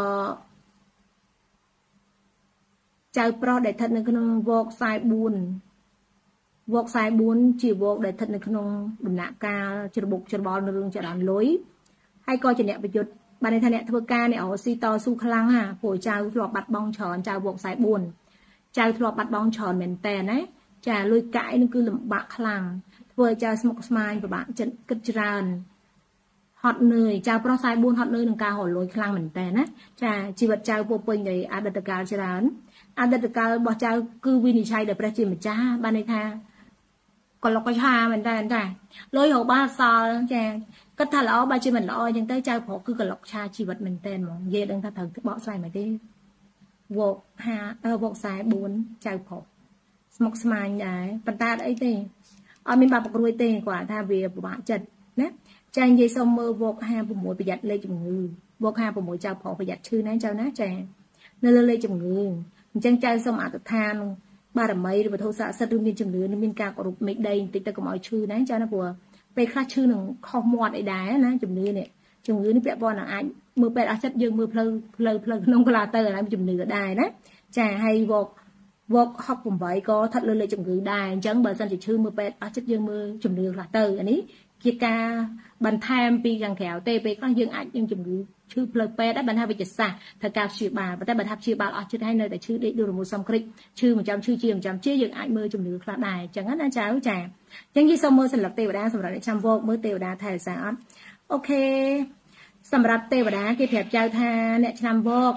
ចៅប្រុសដែលស្ថិតនៅក្នុងវកខ្សែបួនវកខ្សែបួនជាវកដែលស្ថិតនៅក្នុងដំណាក់កាលច្របូកច្របល់នៅរឿងចរន្តលុយហើយក៏ជាអ្នកប្រយុទ្ធបានន័យថាអ្នកធ្វើការអ្នករស់ស៊ីតស៊ូខ្លាំងណាព្រោះចៅធ្លាប់បាត់បង់ច្រើនចៅវកខ្សែបួនចៅធ្លាប់បាត់បង់ច្រើនមែនតើណាចាលុយកាក់នេះគឺលំបាកខ្លាំងធ្វើឲ្យចៅស្មុគស្មាញពិបាកចិត្តគិតច្រើនហត់នឿយចៅប្រុសខ្សែបួនហត់នឿយនឹងការរលួយខ្លាំងមែនតើណាចាជីវិតចៅពោពេញដោយអតីតកាលច្រើនអតីតកាលរបស់ចៅគឺវិនិច្ឆ័យដោយព្រះជាម្ចាស់បានន័យថាកលុកកឆាមែនតើចាលុយរកបានសល់ចាគិតថាល្អបើជាមិនល្អអញ្ចឹងទៅចៅប្រុសគឺកលុកឆាជីវិតមែនតើហ្មងនិយាយដឹងថាត្រូវបកស្រាយមកទេវកហាវកខ្សែបួនចៅប្រុសស្មុគស្មាញដែរប៉ុន្តែអត់អីទេអត់មានបាបព្រួយទេគាត់ថាវាពិបាកចិត្តណាចានិយាយសុំមើលវកហាប្រាំមួយប្រយ័ត្នលេខជំងឺวกห้าผมมวยเจ้าพอประหยัดชื่อนะเจ้านะแจนั่นเลยจมเงินจังใจสมอัตทานบารมีหรือโทสะสะดุมีจมเงินมีการกรุบไม่ได้ติดตะกมอยชื่อนะเจ้านะบัวไปคลาชื่อหนึ่งข้อมวดไอ้ได้นะจมเงินเนี่ยจมเงินนี่เปียบอลอ่ะไอ้มือเป็ดอาชัดยืมมือเพลเพลเพลน้องกลาเตอร์อะไรจมเงินได้นะจะให้บอกวอกฮอกผมไว้ก็ทัดเลยเลยจมเงินได้จังเบอร์สันจะชื่อมือเป็ดอาชัดยืมมือจมเงินกลาเตอร์อันนี้กีกาบันทามปีกังแขวเตไปก็ยังอาจยังจมเงินชื่อเพลเปได้บรรทัดไปจัดสระถ้าการชื่อบาลแต่บรรทัดชื่อบาลอาจจะให้ในแต่ชื่อได้ดูรวมสมคริกชื่อมันจำชื่อเจียมจำชื่อยังอาจมือจมเนื้อคลาได้จังนั้นอาจารย์จ่ายังยี่สมมือสำหรับเทวดาสำหรับในชัมโบกมือเทวดาไทยสารโอเคสำหรับเทวดาที่แถบเจ้าท่าเนี่ยชัมโบก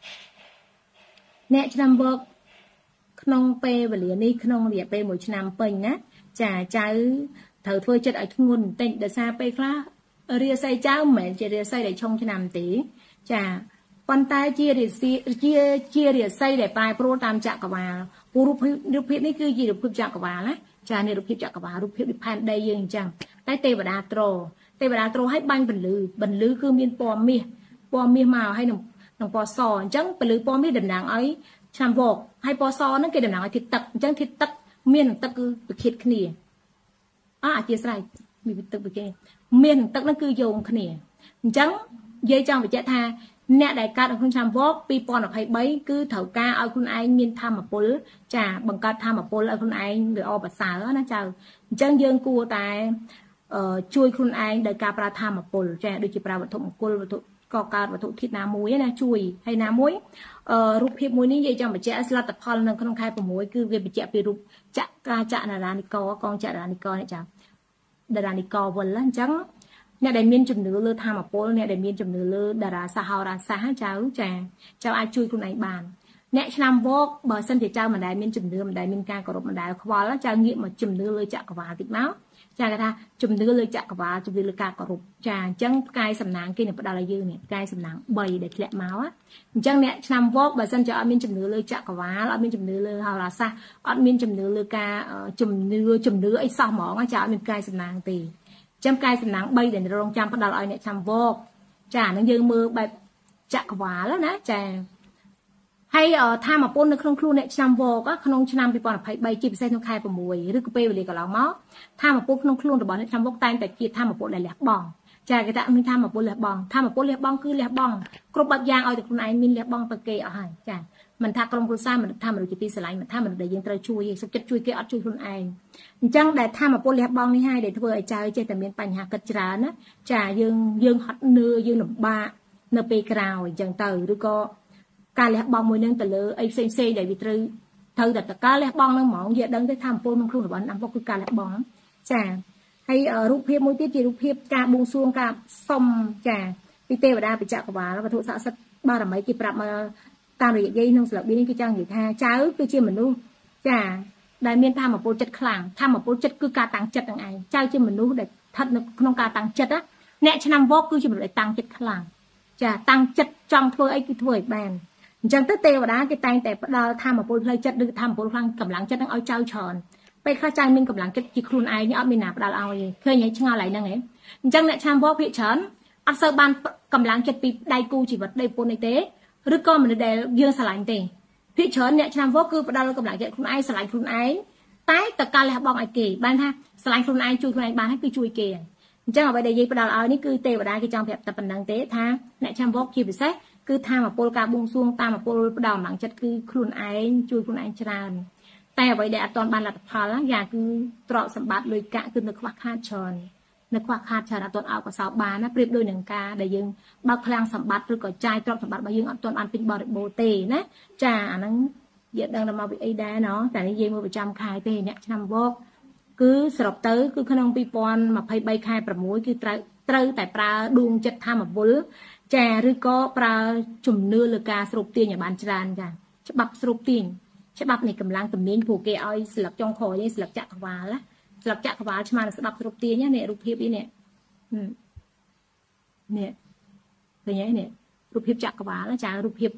เนี่ยชัมโบกขนมเปย์บริเวณนี้ขนมเดียเปย์หมวยชนามเปิงนะจ่าเจ้าเธอเพื่อจัดไอ้ทุงุนเต็งเดซาไปคลาเรียใส่เจ้าเหมือนจะเรียใส่ได้ชงชนามตีจ่าปันตายเจียริซีเจียเจียริใส่ได้ปลายโปรตามจักรวาลปูรูปรูปพิษนี่คือจีรูปพิษจักรวาลนะจ่าในรูปพิษจักรวาลรูปพิษดิพันได้ยังจังได้เทวดาโตรเทวดาโตรให้บังบรรลือบรรลือคือมีปอมมีปอมมีมาให้หนุ่มหนุ่มปอซอจังบรรลือปอมมีดำนางไอ้ชามบอกให้ปอซอนั่นคือดำนางไอ้ทิศตักจังทิศตักเมียนตักคือไปคิดขณีอ่ะเจียใส่มีตึกไปเจเมียนตึกนั่นคือโยงขณีจังเย่จังไปเจ้าท่าเนี่ยได้การของคุณชามวอกปีปอนออกให้ใบคือเถากาเอาคุณไอ้เมียนทำมาปนจ่าบังการทำมาปนเอาคุณไอ้หรือเอาภาษาแล้วนะเจ้าจังเยิงกูแต่ช่วยคุณไอ้ได้การประทำมาปนจ่าโดยจีปราวัตถุมกุลวัตถุก่อการวัตถุทิศน้ำมุ้ยนะช่วยให้น้ำมุ้ยรูปเพียบมุ้ยนี้เย่จังไปเจ้าสลัดตะพอลนั่งขนมไข่ปมุ้ยคือเวียไปเจ้าไปรูปจะกาจะนารานิกอกองจะนารานิกอเนี่ยจ้าดารานิกอวันละจังเนี่ยได้เมียนจุ่มเนื้อเลือดทำมาโป้เนี่ยได้เมียนจุ่มเนื้อเลือดดาราสาวราสาเจ้าแจเจ้าไอช่วยคุณไอบานเนี่ยชนำวอกเบอร์สันเจ้ามันได้เมียนจุ่มเนื้อมันได้เมียนการกรบมันได้ขวาแล้วเจ้าเงียบมาจุ่มเนื้อเลยจักรวาลติดเมาส์เจ้ากระทาจุ่มเนื้อเลยจักรวาลจุ่มเนื้อเลยการกรบเจ้าจังกายสำนักกินเนี่ยประดาลยืนเนี่ยกายสำนักใบเด็ดแหลมเมาส์จังเนี่ยชนำวอกเบอร์สันเจ้าเมียนจุ่มเนื้อเลยจักรวาลเอาเมียนจุ่มเนื้อเลยฮาราซาเอาเมียนจุ่มเนื้อเลยกาจุ่มเนื้อจุ่มเนื้อไอ้ซอหมองเจ้าเมียนกายสำนักตีจำกายสนังใบเด่นโรงจำพระดาลอยเนี่ยจำวอกจ่านังยืมมือแบบจักรวาแล้วนะจ่าให้เอ่อท่ามาปนในเครื่องครูเนี่ยจำวอกก็ขนมชนำไปปอนไปใบจีบใส่ทองคายประมวยหรือก็เปย์ไปเลยกับเราเมาท่ามาปนขนมครูแต่บอกเนี่ยจำวอกตายแต่กีดท่ามาปนอะไรแหลกบองจ่าก็จะมีท่ามาปนแหลกบองท่ามาปนแหลกบองคือแหลกบองกรบแบบยางเอาแต่คนไอ้มินแหลกบองตะเกียเอาให้จ่ามันทากรมกุศลมันทำมันจะตีสลายมันทำมันได้ยังตระช่วยสักจะช่วยเกี่ยวช่วยคนไอ้จังได้ทำมาปนแหลกบองนี่ให้ได้ทั่วไอ้ใจใจแต่เมียนปัญหากระจานะจ่ายังยังหัดเนื้อยังหนุ่มบ้าเนื้อเปกราวจังเตอหรือก็การแหลกบองมวยนึงแต่เลยไอ้เซนเซ่ได้วิตรีเธอแต่แต่การแหลกบองนั่งหมองเยอะดังได้ทำปนมันครูหรือว่าน้ำพวกคือการแหลกบองจ่าให้รูปเพียบมวยที่จีรูปเพียบการบุงซวงการส้มจ่าปีเตวดาไปจักรวาลแล้ววัตถุสะสมบ้าหรือไม่กี่ปรับมาตามระยะยี่น้องสลับบินนี่คือจังอยู่ท่าเจ้าคือเชื่อเหมือนนู้จ่าได้เมียนทำมาโปรจัดคลังทำมาโปรจัดคือการต่างจัดยังไงเจ้าเชื่อเหมือนนู้ได้ทัดน้องการต่างจัดอะเนี่ยชนำวอกคือจะเหมือนได้ต่างจัดคลังจ่าต่างจัดจังถ้วยไอ้คือถ้วยแบนจังเตเตวดาcái tayแต่เราทำมาโปรเลยจัดหรือทำโปรคลังกำลังจัดต้องเอาเจ้าชอนไปข้าใจมีกำลังจัดจีครูนไอ้เนี่ยเอามีหนาเราเอาเคยยังช่างอะไรนั่งไงจังเนี่ยชนำวอกพิจารณ์อัศบานกำลังจัดปีได้กูจีวัดได้โปรในเต้หรือก็มันได้ยืนสลายตีพี่เฉินเนี่ยชนำวอกคือประดาเรากำลังจะคุณไอ้สลายคุณไอ้ใต้แต่การแล้วบองไอ้เก๋บ้านท่าสลายคุณไอ้ช่วยคุณไอ้บ้านให้คือช่วยเก๋จังเอาไปได้ยี่ประดาเอานี่คือเตประดาคือจังแบบแต่ปันดังเต้ท่าเนี่ยชนำวอกคีบไปใส่คือท่ามาโปรกาบุงซวงตามมาโปรประดาหลังจัดคือคุณไอ้ช่วยคุณไอ้ชราแต่เอาไปได้ตอนบานหลัดพาแล้วอย่างคือตรอสมบัติเลยกะคือนึกว่าคาดชอนนึกว่าคาดชาตอนเอากับสาวบานนะเปรียบโดยหนึ่งกาได้ยังบางพลังสมบัติหรือก็ใจตรอสมบัติบางยังตอนอันเป็นบริโภคเตนะจ่าอันนั้นเยอะดังนำมาวิไอได้เนาะแต่ในยังมือประจำคายเตเนี่ยนำวอกคือสลับเตอร์คือขนมปีปอนมาพายใบคายประมุยคือตรตรแต่ปลาดวงจัดทำแบบบุลจ่าหรือก็ปลาจุ่มเนื้อหรือกาสรุปเตียนอย่างบานจานจ้ะฉบับสรุปเตียนฉบับในกำลังตำเนียนผูกเกอสลับจงคอเนี่ยสลับจักรวาลละสลับจักรวาลชมาสลับสรุปเตียนเนี่ยรูปเพียบเนี่ยเนี่ยเป็นยังไงเนี่ยรูปเพียบจักรวาลแล้วจ้ารูปเพียบ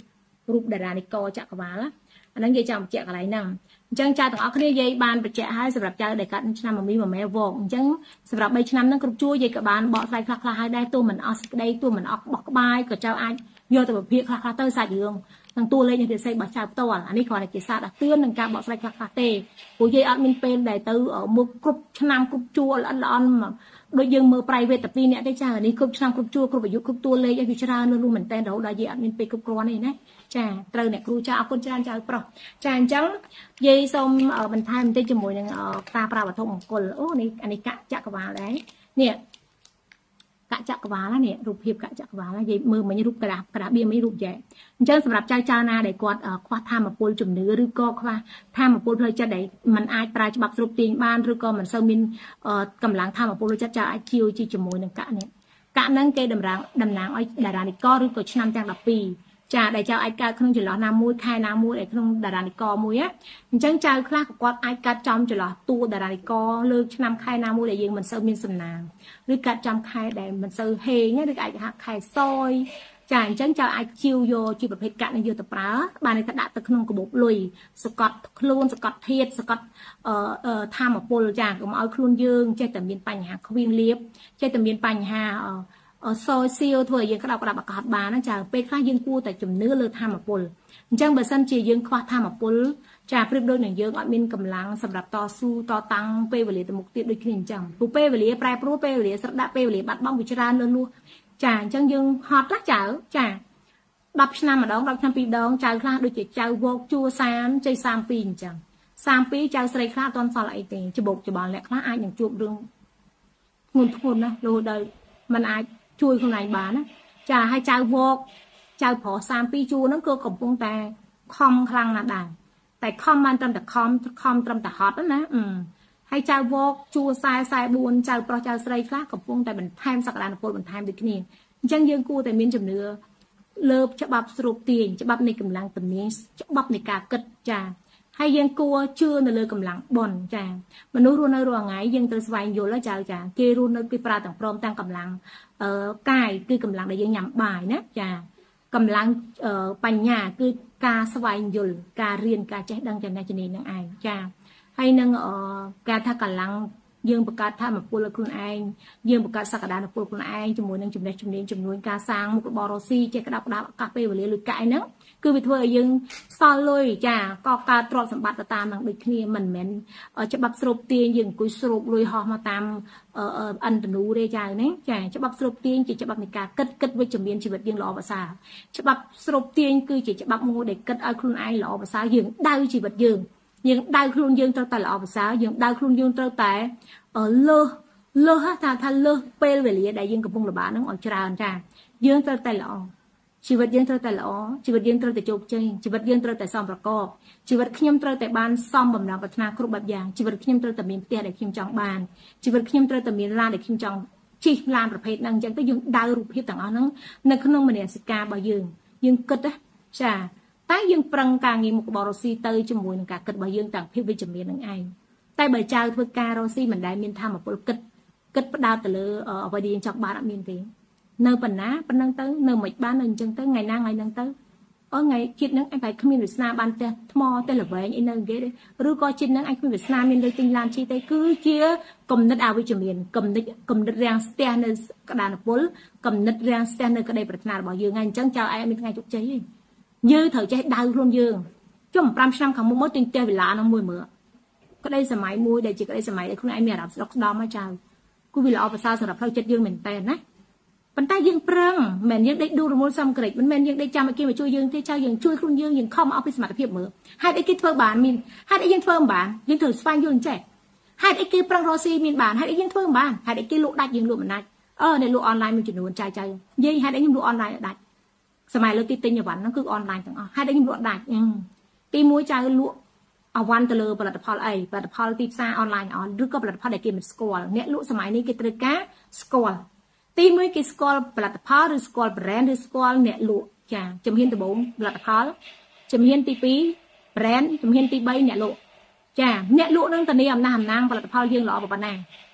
រូបតារានិកចក្រវាលអាហ្នឹងនិយាយចាំបញ្ជាក់កន្លែងហ្នឹងអញ្ចឹងចៅទាំងអស់គ្នាយាយបានបញ្ជាក់ឲ្យសម្រាប់ចៅដែលកាត់ឆ្នាំមីមួយម៉ែវងអញ្ចឹងសម្រាប់បីឆ្នាំហ្នឹងគ្រប់ជួរយាយក៏បានបកស្រាយខ្លះខ្លះឲ្យដែរទោះមិនអស់សេចក្តីទោះមិនអស់បោះក្បាយក៏ចៅអាចយកទៅវិភាគខ្លះខ្លះទៅសាច់រឿងនឹងតួលេខនៃរាសីរបស់ចៅផ្ទាល់អានេះគ្រាន់តែជាសារដាក់ទឿននឹងការបកស្រាយខ្លះខ្លះទេព្រោះយាយអត់មានពេលដែលទៅមុខគ្រប់ឆ្នាំគ្រប់ជួរល្អិតល្អន់ដូចយើងមើល private តែពីរនាក់ទេចានេះគ្រប់ឆ្នាំគ្រប់ជួរគ្រប់អាយុគ្រប់តួលេខឲ្យវាច្រើននៅនោះមែនតើរហូតដល់យាយអត់មានពេលគ្រប់គ្រាន់ទេណាចាត្រូវអ្នកគ្រូចាអរគុណច្រើនចៅប្រុសចាអញ្ចឹងយាយសូមបន្ថែមបន្តិចជាមួយនឹងការប្រើវត្ថុមង្គលអូនេះអានេះកចក្រវាលដែរនេះកចក្រវាលនេះរូបភាពកចក្រវាលនិយាយមើលមិញរូបក្រាស់ក្រាស់បៀមិញរូបយ៉ែអញ្ចឹងសម្រាប់ចៅចៅណាដែលគាត់ខ្វះធម៌ពលជំនឿឬក៏ខ្វះធម៌ពលផ្លូវចិត្តដែលมันអាចប្រើច្បាប់ស្រុបទាញបានឬក៏មិនសូវមានកម្លាំងធម៌ពលផ្លូវចិត្តចៅអាចជាវជាមួយនឹងកនេះកហ្នឹងគេតម្រង់តំណាងឲ្យតារានិកឬក៏ឆ្នាំទាំងដប់ពីរចាដែលចៅអាចកើតក្នុងចន្លោះណាមួយខែណាមួយឯក្នុងតារានិកមួយអញ្ចឹងចៅខ្លះក៏គាត់អាចកាត់ចំចន្លោះតួតារានិកលើឆ្នាំខែណាមួយដែលយើងមិនសូវមានសំណាងឬកាត់ចំខែដែលមិនសូវហេងឬអាចហៅខែសយចាអញ្ចឹងចៅអាចជាវយកជាប្រភេទកាត់នេះយកទៅប្រើបានន័យថាដាក់ទៅក្នុងកាបូបលុយសកត់ខ្លួនសកត់ធាតុសកត់អឺធម្មពលចាកុំឲ្យខ្លួនយើងចេះតែមានបញ្ហាខ្វៀងលៀបចេះតែមានបញ្ហាសយសៀវធ្វើឲ្យយើងក្តៅក្តាប់អាកាសបានណាចាពេលខ្លះយើងគួរតែជំនឿលើធម្មពលអញ្ចឹងបើសិនជាយើងខ្វះធម្មពលចាប្រៀបដូចនឹងយើងអត់មានកម្លាំងសម្រាប់តស៊ូតតាំងពេលវេលាទៅមុខទៀតដូចគ្នាអញ្ចឹងព្រោះពេលវេលាប្រែប្រួលពេលវេលាស្រដាក់ពេលវេលាបាត់បង់វាច្រើនលើសលួសចាអញ្ចឹងយើងហត់ណាចៅចាដប់ឆ្នាំម្ដងដប់ឆ្នាំពីរដងចៅខ្លះដូចជាចៅវោកជួសាមជ័យសាមពីរអញ្ចឹងសាមពីរចៅស្រីខ្លះអត់ទាន់សល់អីទេច្បោកច្បល់អ្នកខ្លះអាចនឹងជួបរឿងធ្ងន់ធ្ងរណារហូតដល់มันអាចជួយខ្លួនឯងបានណាចាឲ្យចៅវោកចៅប្រុសសាមពីរជួរហ្នឹងគឺកំពុងតែខំខ្លាំងណាស់ដែរតែខំបានត្រឹមតែខំខំត្រឹមតែហត់ណាអឺហើយចៅវោកជួរខ្សែខ្សែបួនចៅប្រុសចៅស្រីខ្លះកំពុងតែបន្ថែមសក្តានុពលបន្ថែមដូចគ្នាអញ្ចឹងយើងគួរតែមានជំនឿលើច្បាប់ស្រូបទាញច្បាប់នៃកម្លាំងទំនាញច្បាប់នៃការគិតចាហើយយើងគួរជឿនៅលើកម្លាំងបនចាមនុស្សរស់នៅរាល់ថ្ងៃយើងត្រូវស្វែងយល់ចៅចាគេរស់នៅគេប្រើទាំងព្រមទាំងកម្លាំងអឺកាយគឺកម្លាំងដែលយើងញ៉ាំបាយណាចាកម្លាំងបញ្ញាគឺការស្វែងយល់ការរៀនការចេះដឹងចំណេះជំនាញនឹងឯងចាហើយនឹងការថាកម្លាំងយើងបង្កើតធម៌ពលលើខ្លួនឯងយើងបង្កើតសក្តានុពលខ្លួនឯងជាមួយនឹងចំណេះជំនាញចំនួនការសាងមុខរបររស៊ីចេះក្តាប់ក្តាប់ឱកាសពេលវេលាលុយកាក់ហ្នឹងគឺវាធ្វើឲ្យយើងសល់លុយចាក៏កើតទ្រព្យសម្បត្តិទៅតាមនឹងដូចគ្នាមិនមែនច្បាប់ស្រូបទាញយើងអង្គុយស្រូបលុយហោះមកតាមអន្តនូទេចៅហ្នឹងចាច្បាប់ស្រូបទាញជាច្បាប់នៃការគិតគិតវិជ្ជមានជីវិតយើងល្អប្រសើរច្បាប់ស្រូបទាញគឺជាច្បាប់មួយដែលគិតឲ្យខ្លួនឯងល្អប្រសើរយើងដៅជីវិតយើងយើងដៅខ្លួនយើងត្រូវតែល្អប្រសើរយើងដៅខ្លួនយើងត្រូវតែលើសលើសថាថាលើសពេលវេលាដែលយើងកំពុងលំបាកហ្នឹងឲ្យច្រើនចាយើងត្រូវតែល្អជីវិតយើងត្រូវតែល្អជីវិតយើងត្រូវតែជោគជ័យជីវិតយើងត្រូវតែសមប្រកបជីវិតខ្ញុំត្រូវតែបានសមបំណងប្រាថ្នាគ្រប់បែបយ៉ាងជីវិតខ្ញុំត្រូវតែមានផ្ទះដែលខ្ញុំចង់បានជីវិតខ្ញុំត្រូវតែមានឡានដែលខ្ញុំចង់ជិះឡានប្រភេទហ្នឹងអញ្ចឹងទៅយើងដៅរូបភាពទាំងអស់ហ្នឹងនៅក្នុងមនសិការរបស់យើងយើងគិតណាចាតែយើងប្រឹងការងារមុខរបររស៊ីទៅជាមួយនឹងការគិតរបស់យើងទាំងភាពវិជ្ជមាននឹងឯងតែបើចៅធ្វើការរស៊ីមិនដែលមានធម៌ពលគិតគិតផ្ដោតទៅលើអ្វីដែលយើងចង់បានអត់មានទេនៅប៉ុណ្ណាប៉ុណ្ណឹងទៅនៅមិនបាននៅអញ្ចឹងទៅថ្ងៃណាថ្ងៃហ្នឹងទៅអូថ្ងៃជាតិហ្នឹងអញប្រហែលគ្មានវាសនាបានផ្ទះថ្មផ្ទះល្វែងអីនៅគេទេឬក៏ជាតិហ្នឹងអញគ្មានវាសនាមានលុយទិញឡានជិះទេគឺជាគំនិតអវិជ្ជមានគំនិតគំនិតរាំងស្ទះនៅកដានពលគំនិតរាំងស្ទះនៅក្តីប្រាថ្នារបស់យើងហើយអញ្ចឹងចៅឯងមានថ្ងៃជោគជ័យទេយើងត្រូវចេះដៅខ្លួនយើងចុះប្រាំឆ្នាំខាងមុខមកទិញផ្ទះវិឡាហ្នឹងមួយមើលក្តីសម័យមួយដែលជាក្តីសម័យដែលខ្លួនឯងមានអារម្មណ៍ស្ដុកស្ដំមកចៅគូវាល្អប្រសើរសម្រាប់ផ្លូវចិត្តយើងមែនតើណាប៉ុន្តែយើងប្រឹងមិនមែនយើងដេកដួលរមូលសំក្រិចមិនមែនយើងដេកចាំឲ្យគេមកជួយយើងទេចៅយើងជួយខ្លួនយើងយើងខំអស់ពីសមត្ថភាពមើលហេតុអីគេធ្វើបានមានហេតុអីយើងធ្វើមិនបានយើងត្រូវស្វែងយល់ចេះហេតុអីគេប្រឹងរកស៊ីមានបានហេតុអីយើងធ្វើមិនបានហេតុអីគេលក់ដាច់យើងលក់មិនដាច់អឺអ្នកលក់អនឡាញមួយចំនួនចៅចៅនិយាយហេតុអីខ្ញុំលក់អនឡាញដាច់សម័យលើកទីទិញអីវ៉ាន់ហ្នឹងគឺអនឡាញទាំងអស់ហេតុអីខ្ញុំលក់ដាច់ទីមួយចៅលក់អវ៉ាន់ទៅលើផលិតផលអីផលិតផលទីផ្សារអនឡាញអនឬក៏ផលិតផលដែលគេមិនស្គាល់អ្នកលក់សម័យនេះគេត្រូវការស្គាល់ទីមួយគេស្គាល់ផលិតផលឬស្គាល់ brand ឬស្គាល់អ្នកលក់ចាជំហានដំបូងផលិតផលជំហានទីពីរ brand ជំហានទីបីអ្នកលក់ចាអ្នកលក់នឹងធានាអំណះអំណាងផលិតផលយើងល្អប៉ុណ្ណា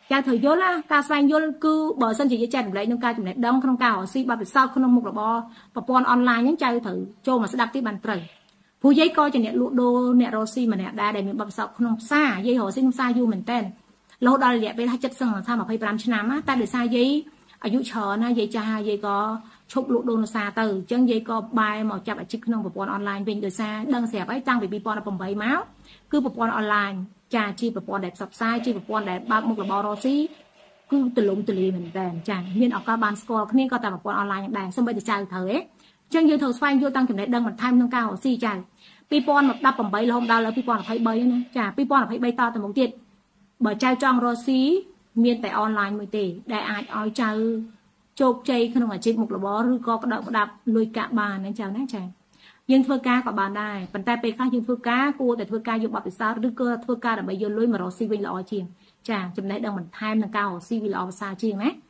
ចាthờiយល់ណាការស្វែងយល់គឺបើសិនជាយើងចែករំលែកក្នុងការចំណេះដឹងក្នុងការរកស៊ីបបិសោតក្នុងមុខរបរប្រព័ន្ធអនឡាញហ្នឹងចៅត្រូវចូលមកស្ដាប់ទីបានត្រូវព្រោះយាយក៏ជាអ្នកលក់ដូរអ្នករកស៊ីម្នាក់ដែរដែលមានបបិសោតក្នុងផ្សារយាយរកស៊ីក្នុងផ្សារយូរមែនតើរហូតដល់រយៈពេលថាចិត្តសឹងថាยี่สิบห้าឆ្នាំណាតែដោយសារយាយអាយុច្រើនណាយាយចាស់យាយក៏ឈប់លក់ដូរនៅផ្សារទៅអញ្ចឹងយាយក៏បែរមកចាប់អាជីពក្នុងប្រព័ន្ធអនឡាញវិញដោយសារដឹងស្រាប់ហើយតាំងពីยี่สิบแปดមកគឺប្រព័ន្ធអនឡាញចាជាប្រព័ន្ធដែលផ្សព្វផ្សាយជាប្រព័ន្ធដែលបើកមុខរបររកស៊ីគឺទលំទលាយមែនតើចាមានឱកាសបានស្គាល់គ្នាក៏តែប្រព័ន្ធអនឡាញដែរសូម្បីតែចៅត្រូវហ៎អញ្ចឹងយើងត្រូវស្វែងយល់តាំងចំណេះដឹងបន្ថែមក្នុងការរកស៊ីចៅยี่สิบแปดរហូតដល់ยี่สิบยี่สิบสามណាចាยี่สิบยี่สิบสามតទៅមុខទៀតបើចៅចង់រកស៊ីមានតែអនឡាញមួយទេដែលអាចឲ្យចៅជោគជ័យក្នុងអាជីពមុខរបរឬក៏ក្តៅក្តាប់លុយកាក់បានណាចៅណាចាយើងធ្វើការក៏បានដែរប៉ុន្តែពេលខ្លះយើងធ្វើការគួរតែធ្វើការយកបទពិសោធន៍ឬក៏ធ្វើការដើម្បីយកលុយមករកស៊ីវិញល្អជាងចាចំណេះដឹងបន្ថែមក្នុងការរកស៊ីវិញល្អប្រសើរជាងណា